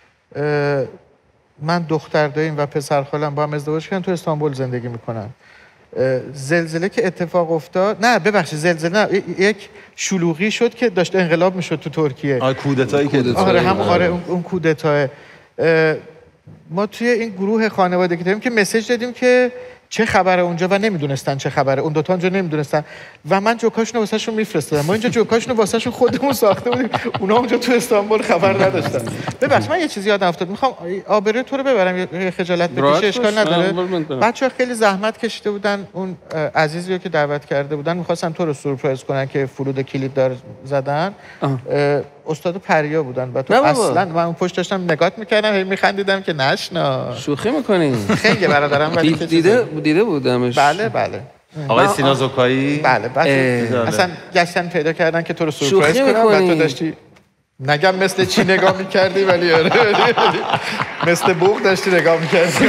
من دختر داییم و پسر خالم با هم ازدواج کردن، تو استانبول زندگی میکنن. زلزله که اتفاق افتاد، نه ببخشید زلزله نه، یک شلوغی شد که داشت انقلاب میشد تو ترکیه. آره کودتایی که آره هم آره اون, اون کودتا. ما توی این گروه خانوادگی داریم که مسیج دادیم که چه خبره اونجا و نمیدونستن چه خبره، اون دوتا اونجا نمیدونستن و من جوکاشونو واسهشون میفرستادم. ما اینجا جوکاشونو واسهشون خودمون ساخته بودیم، اونا اونجا تو استانبول خبر نداشتن. ببخشید من یه چیزی یادم افتاد، میخوام آبروی تو رو ببرم، یه خجالت بکشی اشکال نداره. بچه‌ها خیلی زحمت کشیده بودن، اون عزیزی رو که دعوت کرده بودن می‌خواستن تو رو سورپرایز کنن که فرود کلید دار زدن. استاد پریا بودن و تو اصلا من اون پشت داشتم نگات می‌کردم، هی می‌خندیدم که نشنا شوخی می‌کنی. خیلی برادرم ولی دیده دیده بودمش. بله بله. آقای سینا زکایی. بله بله. اصلا گشتن پیدا کردن که تو رو سورپرایز کنن و تو داشتی نگم مثل چی نگاه می‌کردی ولی آره مثل بوق داشتی نگاه می‌کردی.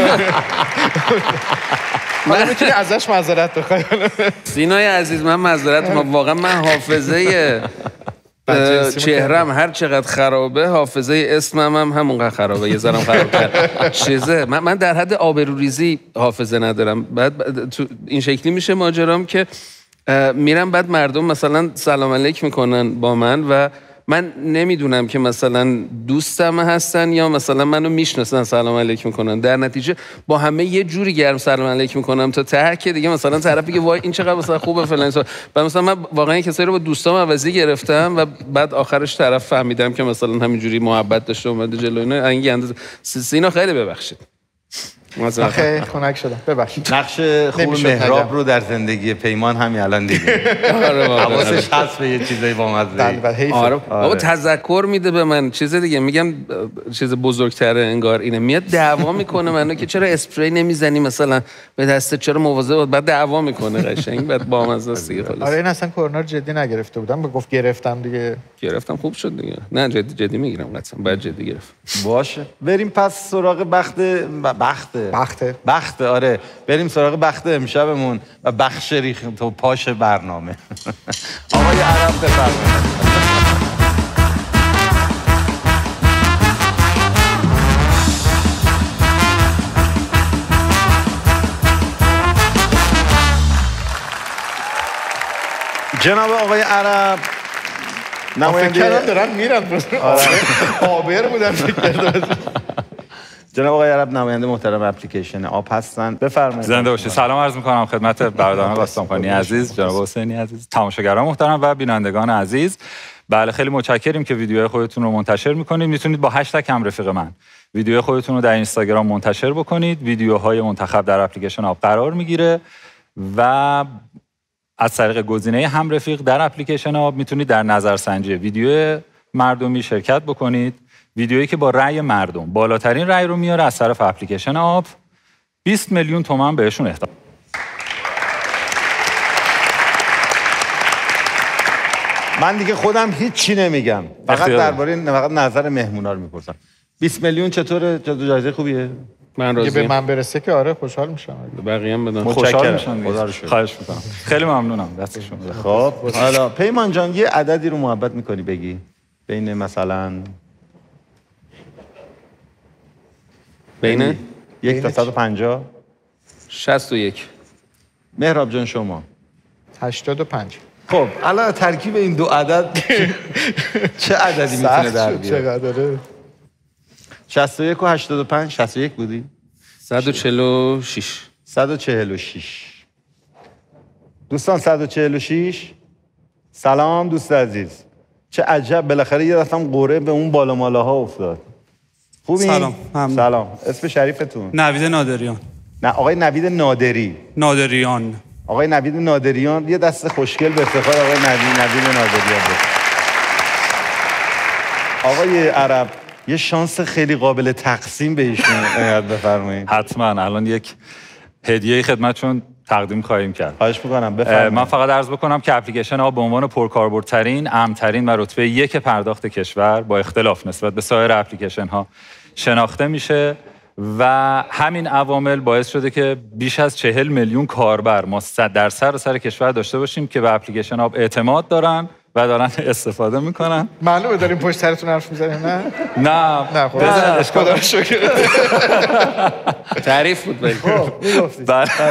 من میتونی ازش معذرت بخوای. سینای عزیز من معذرت ما واقعا من حافظه چهرم هر چقدر خرابه حافظه اسمم هم همونقدر خرابه، یه ذرم خراب‌تر. چیزه من من در حد آبروریزی حافظه ندارم. بعد تو این شکلی میشه ماجرام که میرم بعد مردم مثلا سلام علیک میکنن با من و من نمیدونم که مثلا دوستم هستن یا مثلا منو میشناسن سلام علیک میکنن، در نتیجه با همه یه جوری گرم سلام علیک میکنم تا ته که دیگه مثلا طرف بگه وای این چقدر مثلا خوبه فلان. و مثلا من واقعا کسایی رو با دوستام عوضی گرفتم و بعد آخرش طرف فهمیدم که مثلا همینجوری محبت داشته اومده جلوی اینا انگی اندازه سینا. خیلی ببخشید خیلی خنک شدم، ببخشید. نقش خوب مهراب رو در زندگی پیمان همین الان دیگه حواسش هست به یه چیزایی با مزه. آره بابا تذکر میده به من چیز دیگه، میگم چیز بزرگتره انگار اینه، میاد دعوا میکنه منو که چرا اسپری نمیزنی مثلا به دستت، چرا مواظب، بعد دعوا میکنه قشنگ، بعد با مزه است دیگه. خلاص آره این اصلا کرونا جدی نگرفته بودم، گفت گرفتم دیگه. گرفتم خوب شد دیگه. نه جدی جدی میگیرم قطعا، بعد جدی گرفت. باشه بریم پس سراغ بخت بخت بخته بخته آره بریم سراغ بخت امشبمون و بخش ریخ تو پاش برنامه. آقای عرب بفرمایید. جناب آقای عرب نماینده دارن میرن آبر بودن فکر جناب آقای عرب نماینده محترم اپلیکیشن آب هستن، بفرمایید. زنده باشید. سلام عرض می‌کنم خدمت برادران باستانخانی عزیز، جناب حسینی عزیز، تماشاگران محترم و بینندگان عزیز. بله خیلی متشکریم که ویدیوهای خودتون رو منتشر می‌کنید. میتونید با هشتگ هم رفیق من ویدیوهای خودتون رو در اینستاگرام منتشر بکنید. ویدیوهای منتخب در اپلیکیشن آب قرار میگیره و از طریق گزینه هم رفیق در اپلیکیشن آب میتونید در نظرسنجی ویدیو مردمی شرکت بکنید. ویدیویی که با رأی مردم بالاترین رأی رو میاره از طرف اپلیکیشن آب بیست میلیون تومان بهشون اهدا. من دیگه خودم هیچ نمیگم، فقط درباره فقط نظر مهمونا رو میپرسم. بیست میلیون چطوره؟ چطور جایزه خوبیه؟ من راضیم. به من برسه که آره خوشحال میشم. بقیه هم بدن. خوشحال میشم. خدا رو شکر. خواهش میکنم. خیلی ممنونم. دست شما. خب حالا پیمان جان یه عددی رو محبت میکنی بگی؟ بین مثلا بین یک تا صد و پنجاه شصت و یک. مهراب جان شما هشتاد و پنج. خب الان ترکیب این دو عدد چه عددی میتونه در بیاد؟ چقدره؟ شصت و یک و هشتاد و پنج. شصت و یک بودی؟ صد و چهل و شش. صد و چهل و شش. دوستان صد و چهل و شش. سلام دوست عزیز. چه عجب بالاخره یه دفعه قوره به اون بالا مالاها افتاد. خوبی؟ سلام. هم. سلام. اسم شریفتون؟ نوید نادریان. نه آقای نوید نادری. نادریان. آقای نوید نادریان. یه دست خوشگل به افتخار آقای نوید نوید نادریان بود. آقای عرب یه شانس خیلی قابل تقسیم به ایشون عنایت بفرمایید. حتما الان یک هدیه خدمتشون تقدیم خواهیم کرد. خواهش می‌کنم بفرمایید. من فقط عرض بکنم که اپلیکیشن آب به عنوان پرکاربردترین، امن‌ترین و رتبه یک پرداخت کشور با اختلاف نسبت به سایر اپلیکیشن ها شناخته میشه و همین عوامل باعث شده که بیش از چهل میلیون کاربر ما در سر سر کشور داشته باشیم که به اپلیکیشن آب اعتماد دارن و دارن استفاده میکنن. معلومه داریم پشت سرتون حرف میزنیم نه؟ نه نه خدا خدا رو شکر. تعریف بود ولی خب میگفتید.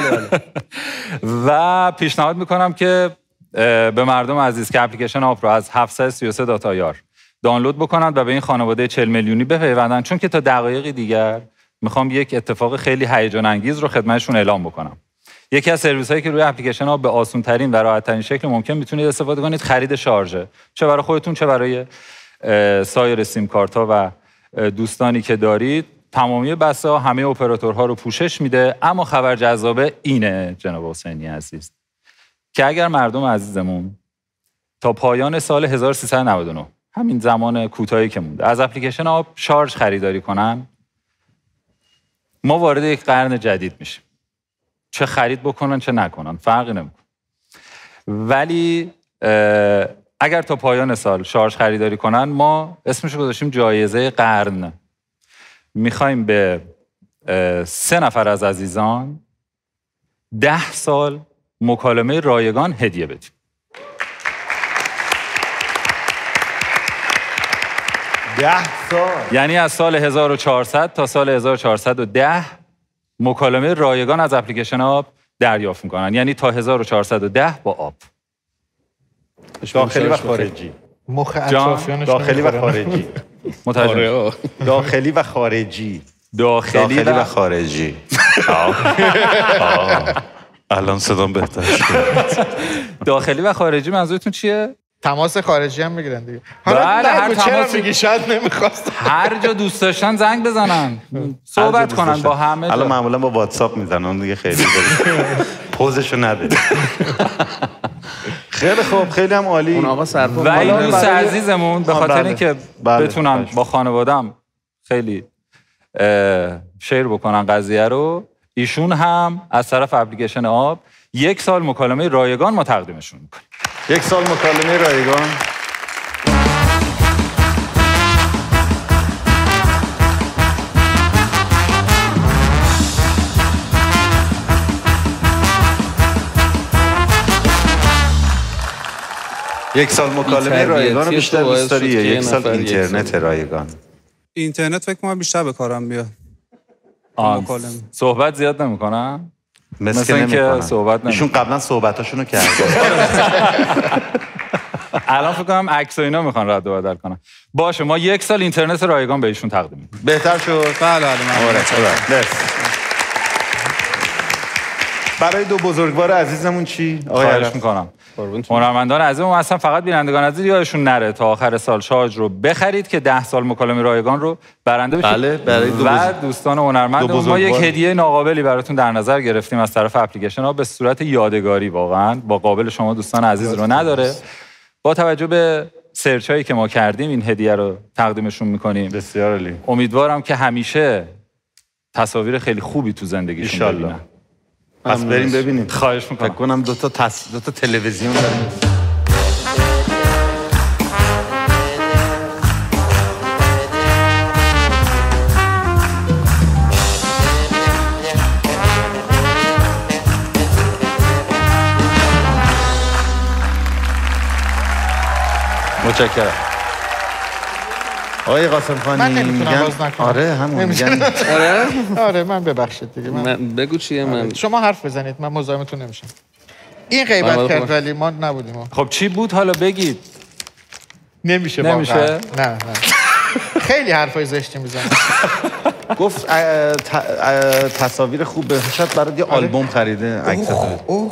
و پیشنهاد میکنم که به مردم عزیز که اپلیکیشن آب رو از هفتصد و سی و سه دات آی آر دانلود بکنند و به این خانواده چهل میلیونی بپیوندن، چون که تا دقایقی دیگر میخوام یک اتفاق خیلی هیجان انگیز رو خدمتشون اعلام بکنم. یکی از سرویس هایی که روی اپلیکیشن ها به آسان ترین و راحت ترین شکل ممکن میتونید استفاده کنید خرید شارژه، چه برای خودتون چه برای سایر سیم کارت ها و دوستانی که دارید. تمامی بسته ها همه اپراتورها رو پوشش میده. اما خبر جذابه اینه جناب حسینی عزیز که اگر مردم عزیزمون تا پایان سال هزار و سیصد و نود و نه، همین زمان کوتاهی که مونده، از اپلیکیشن آب شارژ خریداری کنن، ما وارد یک قرن جدید میشیم. چه خرید بکنن چه نکنن فرقی نمیکنه. ولی اگر تا پایان سال شارژ خریداری کنن، ما اسمشو گذاشتیم جایزه قرن. میخوایم به سه نفر از عزیزان ده سال مکالمه رایگان هدیه بدیم. ده سال یعنی از سال هزار و چهارصد تا سال هزار و چهارصد و ده مکالمه رایگان از اپلیکیشن آب دریافت میکنن. یعنی تا هزار و چهارصد و ده با آب. داخلی و خارجی. مخ اطرافیانش داخلی و خارجی. متوجه. داخلی و خارجی. داخلی و خارجی. الان صدام بهتر شد. داخلی و خارجی منظورتون چیه؟ تماس خارجی هم میگیرن دیگه. بله هر تماس میگی شاید نمیخواست. هر جا دوست داشتن زنگ بزنن، صحبت کنن با همه. الان معمولا با واتساپ میزنن دیگه، خیلی پوزشو نده. خیلی خوب، خیلی هم عالی. اون آقا سرپا و این دوست عزیزمون به خاطر اینکه بتونن با خانوادم خیلی شیر بکنن قضیه رو، ایشون هم از طرف اپلیکیشن آب یک سال مکالمه رایگان ما تقدیمشون میکنیم. یک سال مکالمه رایگان. یک سال مکالمه رایگان رو بیشتر دوست داری یا یک سال اینترنت رایگان؟ اینترنت فکر کنم بیشتر به کارم بیاد. مکالمه صحبت زیاد نمیکنن؟ مثل اینکه صحبت نمیکنن. ایشون قبلا صحبتاشون رو کردن. الان فکر کنم عکس و اینا میخوان رد و بدل کنن. باشه ما یک سال اینترنت رایگان به ایشون تقدیم میکنیم. بهتر شد. بله بله. برای دو بزرگوار عزیزمون چی؟ آقای خواهش میکنم. هنرمندان عزیزم اصلا فقط بینندگان عزیز یادشون نره تا آخر سال شارژ رو بخرید که ده سال مکالمه رایگان رو برنده بشید. بله برای دو و دوستان هنرمند ما یک هدیه ناقابلی براتون در نظر گرفتیم از طرف اپلیکیشن ها به صورت یادگاری، واقعا با قابل شما دوستان عزیز رو نداره. با توجه به سرچ هایی که ما کردیم این هدیه رو تقدیمشون میکنیم. بسیار عالی. امیدوارم که همیشه تصاویر خیلی خوبی تو زندگیشون ببینن. پس بریم ببینیم. خواهش میکنم. فکر کنم دو تا تس... دو تا تلویزیون داریم. متشکرم. آقای قاسم خانی من نمیتونم باز نکنم. آره همون میگن. آره آره من ببخشید دیگه. من بگو چیه من. شما حرف بزنید من مزاحمتون نمیشم. این غیبت کرد ولی ما نبودیم. خب چی بود حالا بگید. نمیشه نمیشه. نه نه. خیلی حرفای زشتی میزنه. گفت تصاویر خوب شاید برات یه آلبوم خریده عکس تو. اوه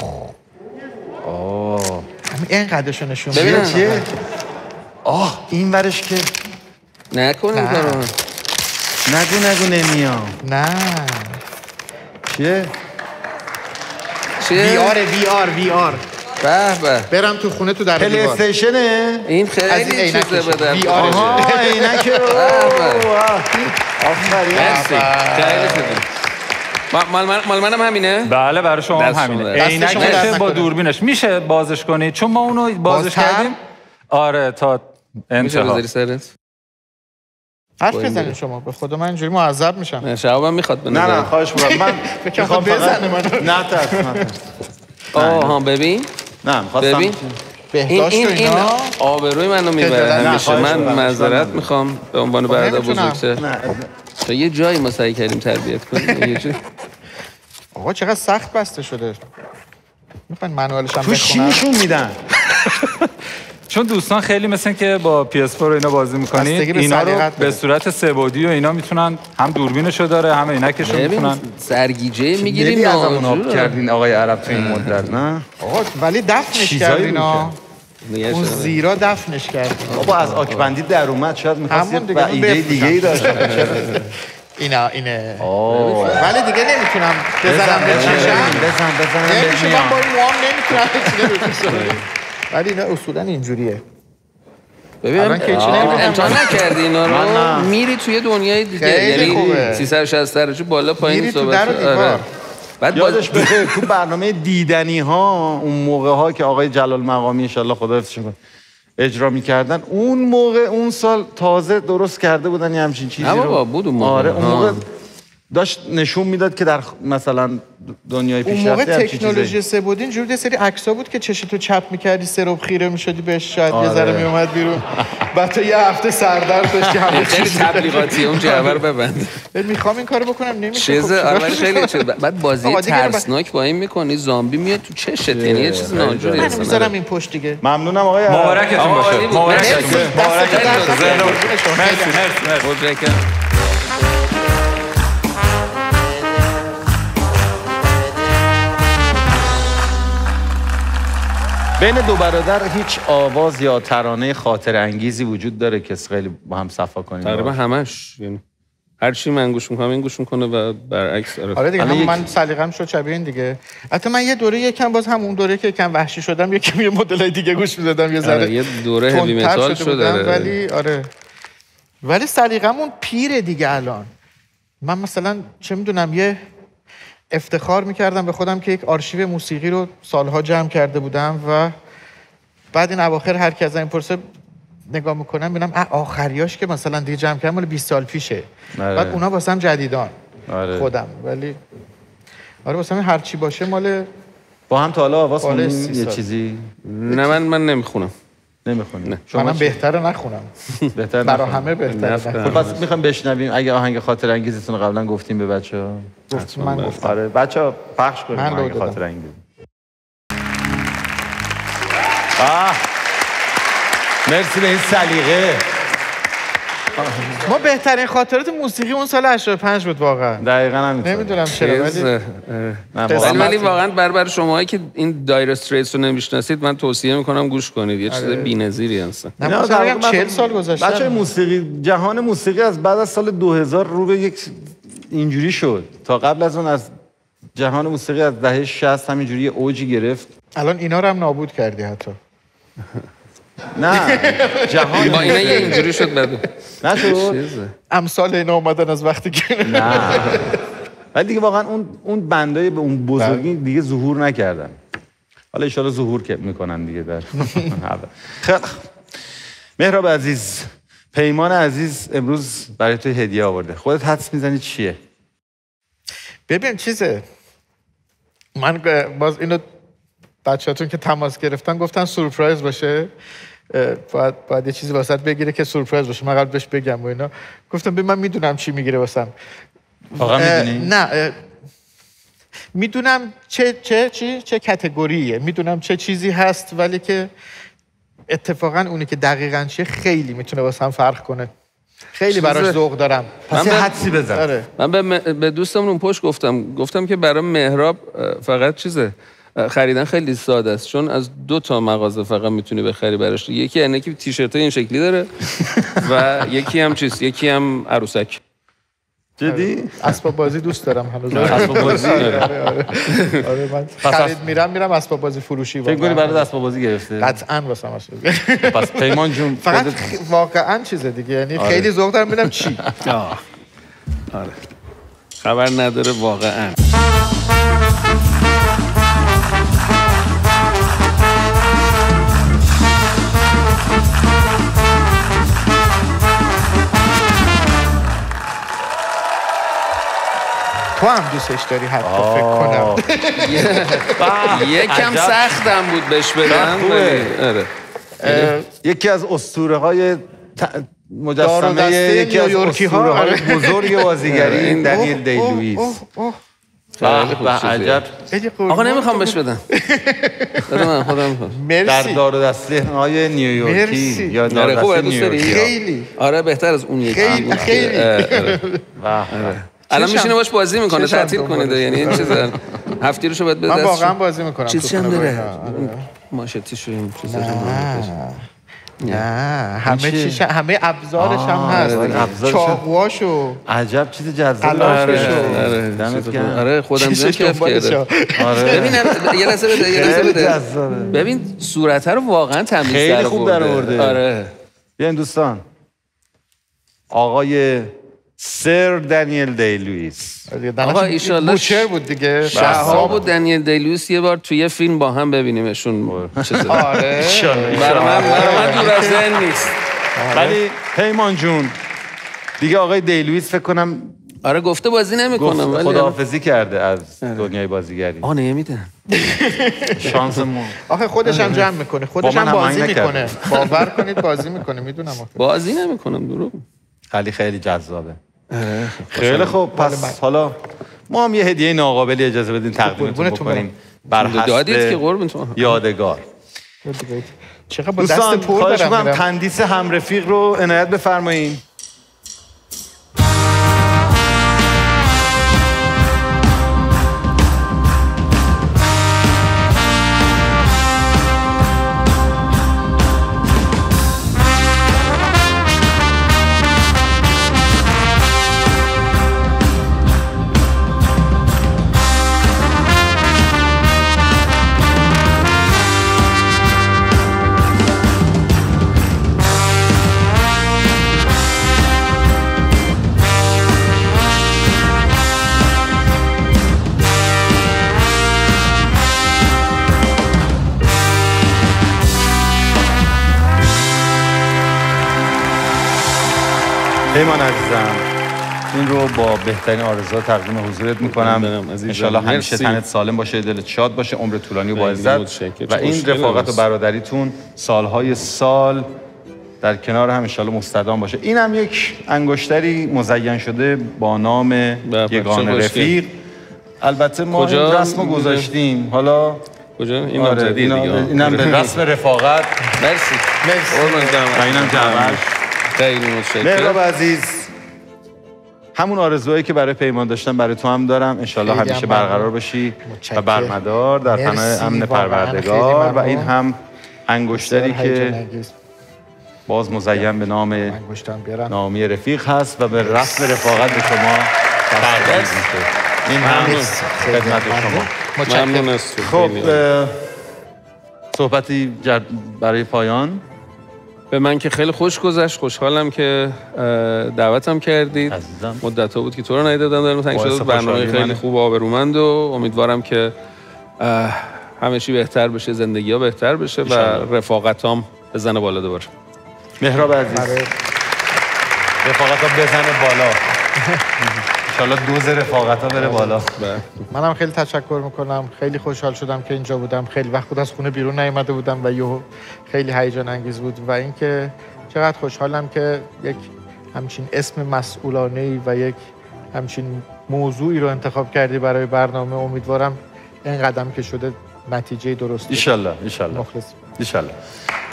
اوه. اینقدرشو نشون ببین چیه؟ آه این ورش که نکن این کارو. نگو نگو نمیام. نه چیه؟ چیه؟ وی آر وی آر وی آر. به به. برم تو خونه تو در پلی استیشنه؟ این خیلی چیزه بده. وی آر. آها عینک رو. آفرین. خیلی خوبه. مال من مال منم همینه؟ بله برای شما هم همینه. عینکش با دوربینش میشه بازش کنید چون ما اونو بازش کردیم. آره تا انتها. میشه بذاری سرت؟ حرف بزنید شما به خدا من اینجوری معذب میشم. نه شعبم میخواد بنظر. نه نه خواهش می‌کنم من میخوام بزنه منو. نه ترس نه. آها ببین. نه می‌خواستم ببین بهداشت این و این اینا آبروی منو میبره همیشه. من معذرت میخوام به عنوان برادر بزرگتر. تو یه جایی ما سعی کردیم تربیت کنیم یه جایی. آقا چقدر سخت بسته شده. میخواین منوالش هم بخونم؟ تو چی نشون میدن؟ چون دوستان خیلی مثل که با پی اس فور اینا بازی میکنید اینا رو به صورت سه‌بعدی و اینا میتونن هم دوربینشو داره هم عینکشو میتونن. سرگیجه میگیریم ازمون آب کردین آقای عرب تو این مدت نه؟ آقا ولی دفنش کردین ها. اون زیرا دفنش کردین. بابا از آکبندی در اومد شاید می‌خواست یه ایده دیگه ای داشت. اینا اینه. ولی دیگه نمیتونم بزنم به چشم. بزن بزن نمیشه من با این موام نمیتونم. ولی اینا اصولا اینجوریه. ببین امتحان نکردی اینا رو میری توی دنیای دیگه یعنی سیصد و شصت درجه بالا پایین صحبت. بعد یادش بخیر تو برنامه دیدنی ها اون موقع ها که آقای جلال مقامی ان شاء الله خدا حفظش کنه اجرا می‌کردن اون موقع اون سال تازه درست کرده بودن یه همچین چیزی رو. بابا بود اون موقع. آره اون موقع داشت نشون میداد که در مثلا دنیای اون موقع پیشرفته تکنولوژی سه بعدی اینجوری یه سری عکس‌ها بود که چشتو چپ می‌کردی سرب خیره می‌شدی بهش شاید یه ذره میومد بیرون بعد تو یه هفته سردرد داشتی همه خیلی تبلیغاتی اون جعبه رو ببند. میخوام این کارو بکنم نمیشه. چیزه آره خیلی چیز بعد بازی ترسناک با این می‌کنی زامبی میاد تو چشت یعنی یه چیز ناجوری هست. من می‌ذارم این پشت دیگه. ممنونم آقای مبارکتون باشه. مبارکتون. مبارکتون. مرسی مرسی. بین دو برادر هیچ آواز یا ترانه خاطر انگیزی وجود داره که خیلی با هم صفا کنیم؟ تقریبا همش، یعنی هر چی من گوش میکنم این گوش میکنه و برعکس. آره, آره دیگه هم یک... من سلیقه‌ام شد شبیه این دیگه. حتی من یه دوره یکم باز هم اون دوره که یکم وحشی شدم یکم یه مدلای دیگه گوش میدادم یه ذره. آره یه دوره هوی متال شده ولی آره ولی سلیقه‌مون پیره دیگه الان. من مثلا چه میدونم یه افتخار میکردم به خودم که یک آرشیو موسیقی رو سالها جمع کرده بودم و بعد این اواخر هر کی از این پرسه نگاه میکنم ببینم آخریاش که مثلا دیگه جمع کردم مال بیست سال پیشه. آره. بعد اونا واسم جدیدان. آره. خودم ولی آره واسم هر چی باشه مال با هم تا حالا آواز خوندیم یه چیزی؟ نه من من نمیخونم. نمیخونی؟ نه. منم بهتره نخونم. بهتره برای همه بهتره. خب پس میخوام بشنویم اگه آهنگ خاطر انگیزتون قبلا گفتیم به بچه‌ها. گفتم من گفتم. آره بچه‌ها پخش کنیم آهنگ خاطر انگیز. آه مرسی به این سلیقه. ما بهترین خاطرات موسیقی اون سال هشتاد و پنج بود واقعا. دقیقاً همینطوره. نمیدونم چرا ولی ولی واقعا برابر شماهایی که این دایر استریتس رو نمیشناسید من توصیه میکنم گوش کنید. یه چیز بی‌نظیری هستن. نه مثلا چهل سال گذشته. بچه‌های موسیقی جهان موسیقی از بعد از سال دو هزار رو به یک اینجوری شد. تا قبل از اون از جهان موسیقی از دهه شصت همینجوری اوجی گرفت. الان اینا رو هم نابود کردی حتی. نه جهان با اینا یه اینجوری شد بعد نشد امثال اینا اومدن از وقتی که نه ولی دیگه واقعا اون اون بندای به اون بزرگی دیگه ظهور نکردن. حالا ان شاءالله ظهور میکنن دیگه در خیلی مهراب عزیز پیمان عزیز امروز برای تو هدیه آورده. خودت حدس میزنی چیه؟ ببین چیزه من باز اینو بچه‌تون که تماس گرفتن گفتن سورپرایز باشه باید باید یه چیزی واسط بگیره که سورپرایز باشه. من قبل بهش بگم و اینا گفتم ببین من میدونم چی میگیره واسم. واقعا میدونی؟ نه میدونم چه چه چی چه کاتگوریه میدونم چه چیزی هست ولی که اتفاقا اونی که دقیقاً چیه خیلی میتونه واسم فرق کنه. خیلی براش ذوق دارم. پس یه حدسی بزن. آره. من به, به دوستمون اون پشت گفتم گفتم که برای مهراب فقط چیزه خریدن خیلی ساده است چون از دو تا مغازه فقط میتونی بخری براش. یکی اینه که تیشرت این شکلی داره و یکی هم چیز یکی هم عروسک. جدی؟ اسباب بازی دوست دارم هنوز. اسباب بازی آره آره. آره من خرید میرم میرم اسباب بازی فروشی. فکر کنی برات اسباب بازی گرفته؟ قطعاً واسم اسباب. پس پیمان جون فقط واقعاً چیزه دیگه یعنی خیلی ذوق دارم ببینم چی. آره. خبر نداره واقعاً. تو هم دوستش داری حتی فکر کنم. یکم سختم بود بهش بدم. یکی از اسطوره‌های مجسمه یکی از اسطوره‌های بزرگ بازیگری دنیل دی لوئیس. به عجب. آقا نمیخوام بهش بدم. بده من خودم میخوام. در دار و دسته های نیویورکی یا دار و دسته نیویورکی. خیلی. آره بهتر از اون یکی. خیلی خیلی. الان میشینه باش بازی میکنه تعطیل کنید یعنی این چیزا هفتی روشو باید بده. من واقعا بازی میکنم. چیزی هم داره. ماشتی شو این چیزا. نه همه چیش همه ابزارش هم هست. چاقوهاشو عجب چیز جذابی. آره خودم زیاد کیف کردم. ببین یه لحظه بده یه لحظه بده. ببین صورت رو واقعا تمیز در خیلی خوب در آورده. آره بیاین دوستان آقای سر دنیل دی لوئیس. آقا ایشالله بوچر بود دیگه. شهاب و دنیل دی لوئیس یه بار توی یه فیلم با هم ببینیمشون. آره برای من برای من دور از ذهن نیست. ولی پیمان جون دیگه آقای دی لوئیس فکر کنم آره گفته بازی نمیکنم ولی خداحافظی کرده از دنیای بازیگری. آه نمیدونم. شانسمون. آخه خودش هم جمع میکنه، خودش هم بازی میکنه. باور کنید بازی میکنه، میدونم. بازی نمیکنم دروغ. خیلی خیلی جذابه. خیلی خوب، پس حالا ما هم یه هدیه ناقابلی اجازه بدین تقدیمتون بکنیم بر حسب یادگار. چقدر با دست پر خواهش می‌کنم تندیس همرفیق رو عنایت بفرمایید. پیمان عزیزم این رو با بهترین آرزوها تقدیم حضورت میکنم. انشالله همیشه تنت سالم باشه، دلت شاد باشه، عمر طولانی و با عزت و این رفاقت و برادریتون سالهای سال در کنار هم انشالله مستدام باشه. این هم یک انگشتری مزین شده با نام یگانه رفیق. البته ما این رسم رو گذاشتیم. حالا کجا؟ این آره دیگه اینم به رسم رفاقت. مرسی. مرسی. و اینم جمعش. خیلی متشکرم. مهراب عزیز همون آرزوهایی که برای پیمان داشتم برای تو هم دارم. انشالله همیشه برقرار باشی و برمدار در پناه امن پروردگار. و این هم انگشتری که باز مزین به نام نامی رفیق هست و به رسم رفاقت به شما تقدیم میشه. این هم خدمت شما. ممنون. خب صحبتی برای پایان. به من که خیلی خوش گذشت، خوشحالم که دعوتم کردید. مدت‌ها بود که تو رو ندیده بودم، دارم تنگ شده بود. برنامه خیلی خوب و آبرومند و امیدوارم که همه چی بهتر بشه، زندگی‌ها بهتر بشه و رفاقتام بزنه بالا دوباره. مهراب عزیز رفاقت‌ها بزنه بالا. انشالله دوز رفاقت‌ها بره بالا. منم خیلی تشکر میکنم. خیلی خوشحال شدم که اینجا بودم. خیلی وقت بود از خونه بیرون نیامده بودم و یهو خیلی هیجان انگیز بود. و اینکه چقدر خوشحالم که یک همچین اسم مسئولانه‌ای و یک همچین موضوعی رو انتخاب کردی برای برنامه. امیدوارم این قدم که شده نتیجه درستی. ان شاء الله ان شاء الله مخلص ان شاء الله.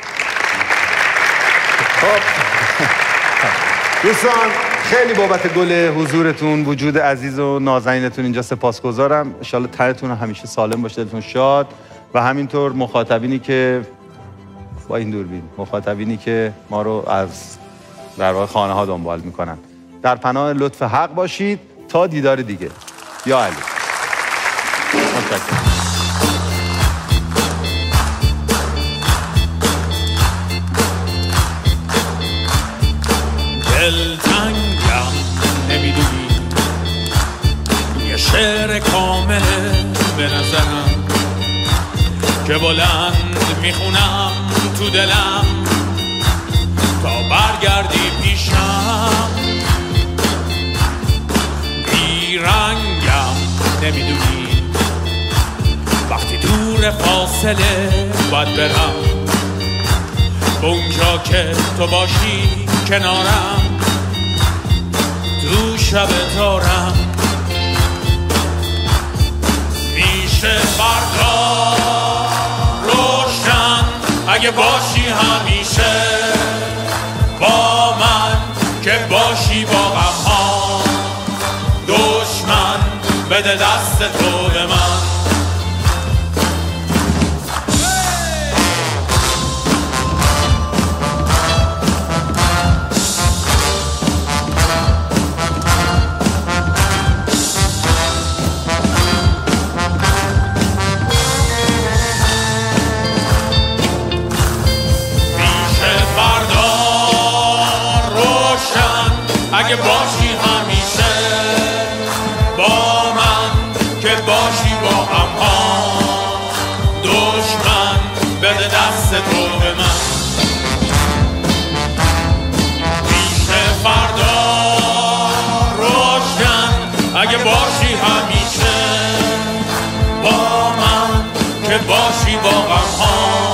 خب دوستان خیلی بابت گل حضورتون، وجود عزیز و نازنینتون اینجا سپاسگزارم. ان شاء الله تنتون همیشه سالم باشه، دلتون شاد و همینطور مخاطبینی که با این دوربین، مخاطبینی که ما رو از در واقع خانه ها دنبال میکنن، در پناه لطف حق باشید تا دیدار دیگه. یا علی. متشکرم. دلتنگم نمیدونی یه شعر کامله به نظرم که بلند میخونم تو دلم تا برگردی پیشم. بیرنگم نمیدونی وقتی دور فاصله باید برم اونجا که تو باشی کنارم تو شب تارم. میشه فردا روشن اگه باشی همیشه با من که باشی با غم‌ها. دشمن بده دست تو به من. اگه باشی همیشه با من که باشی با غم‌ها. دشمن بده دست تو به من. میشه فردا روشن باشی با غم‌ها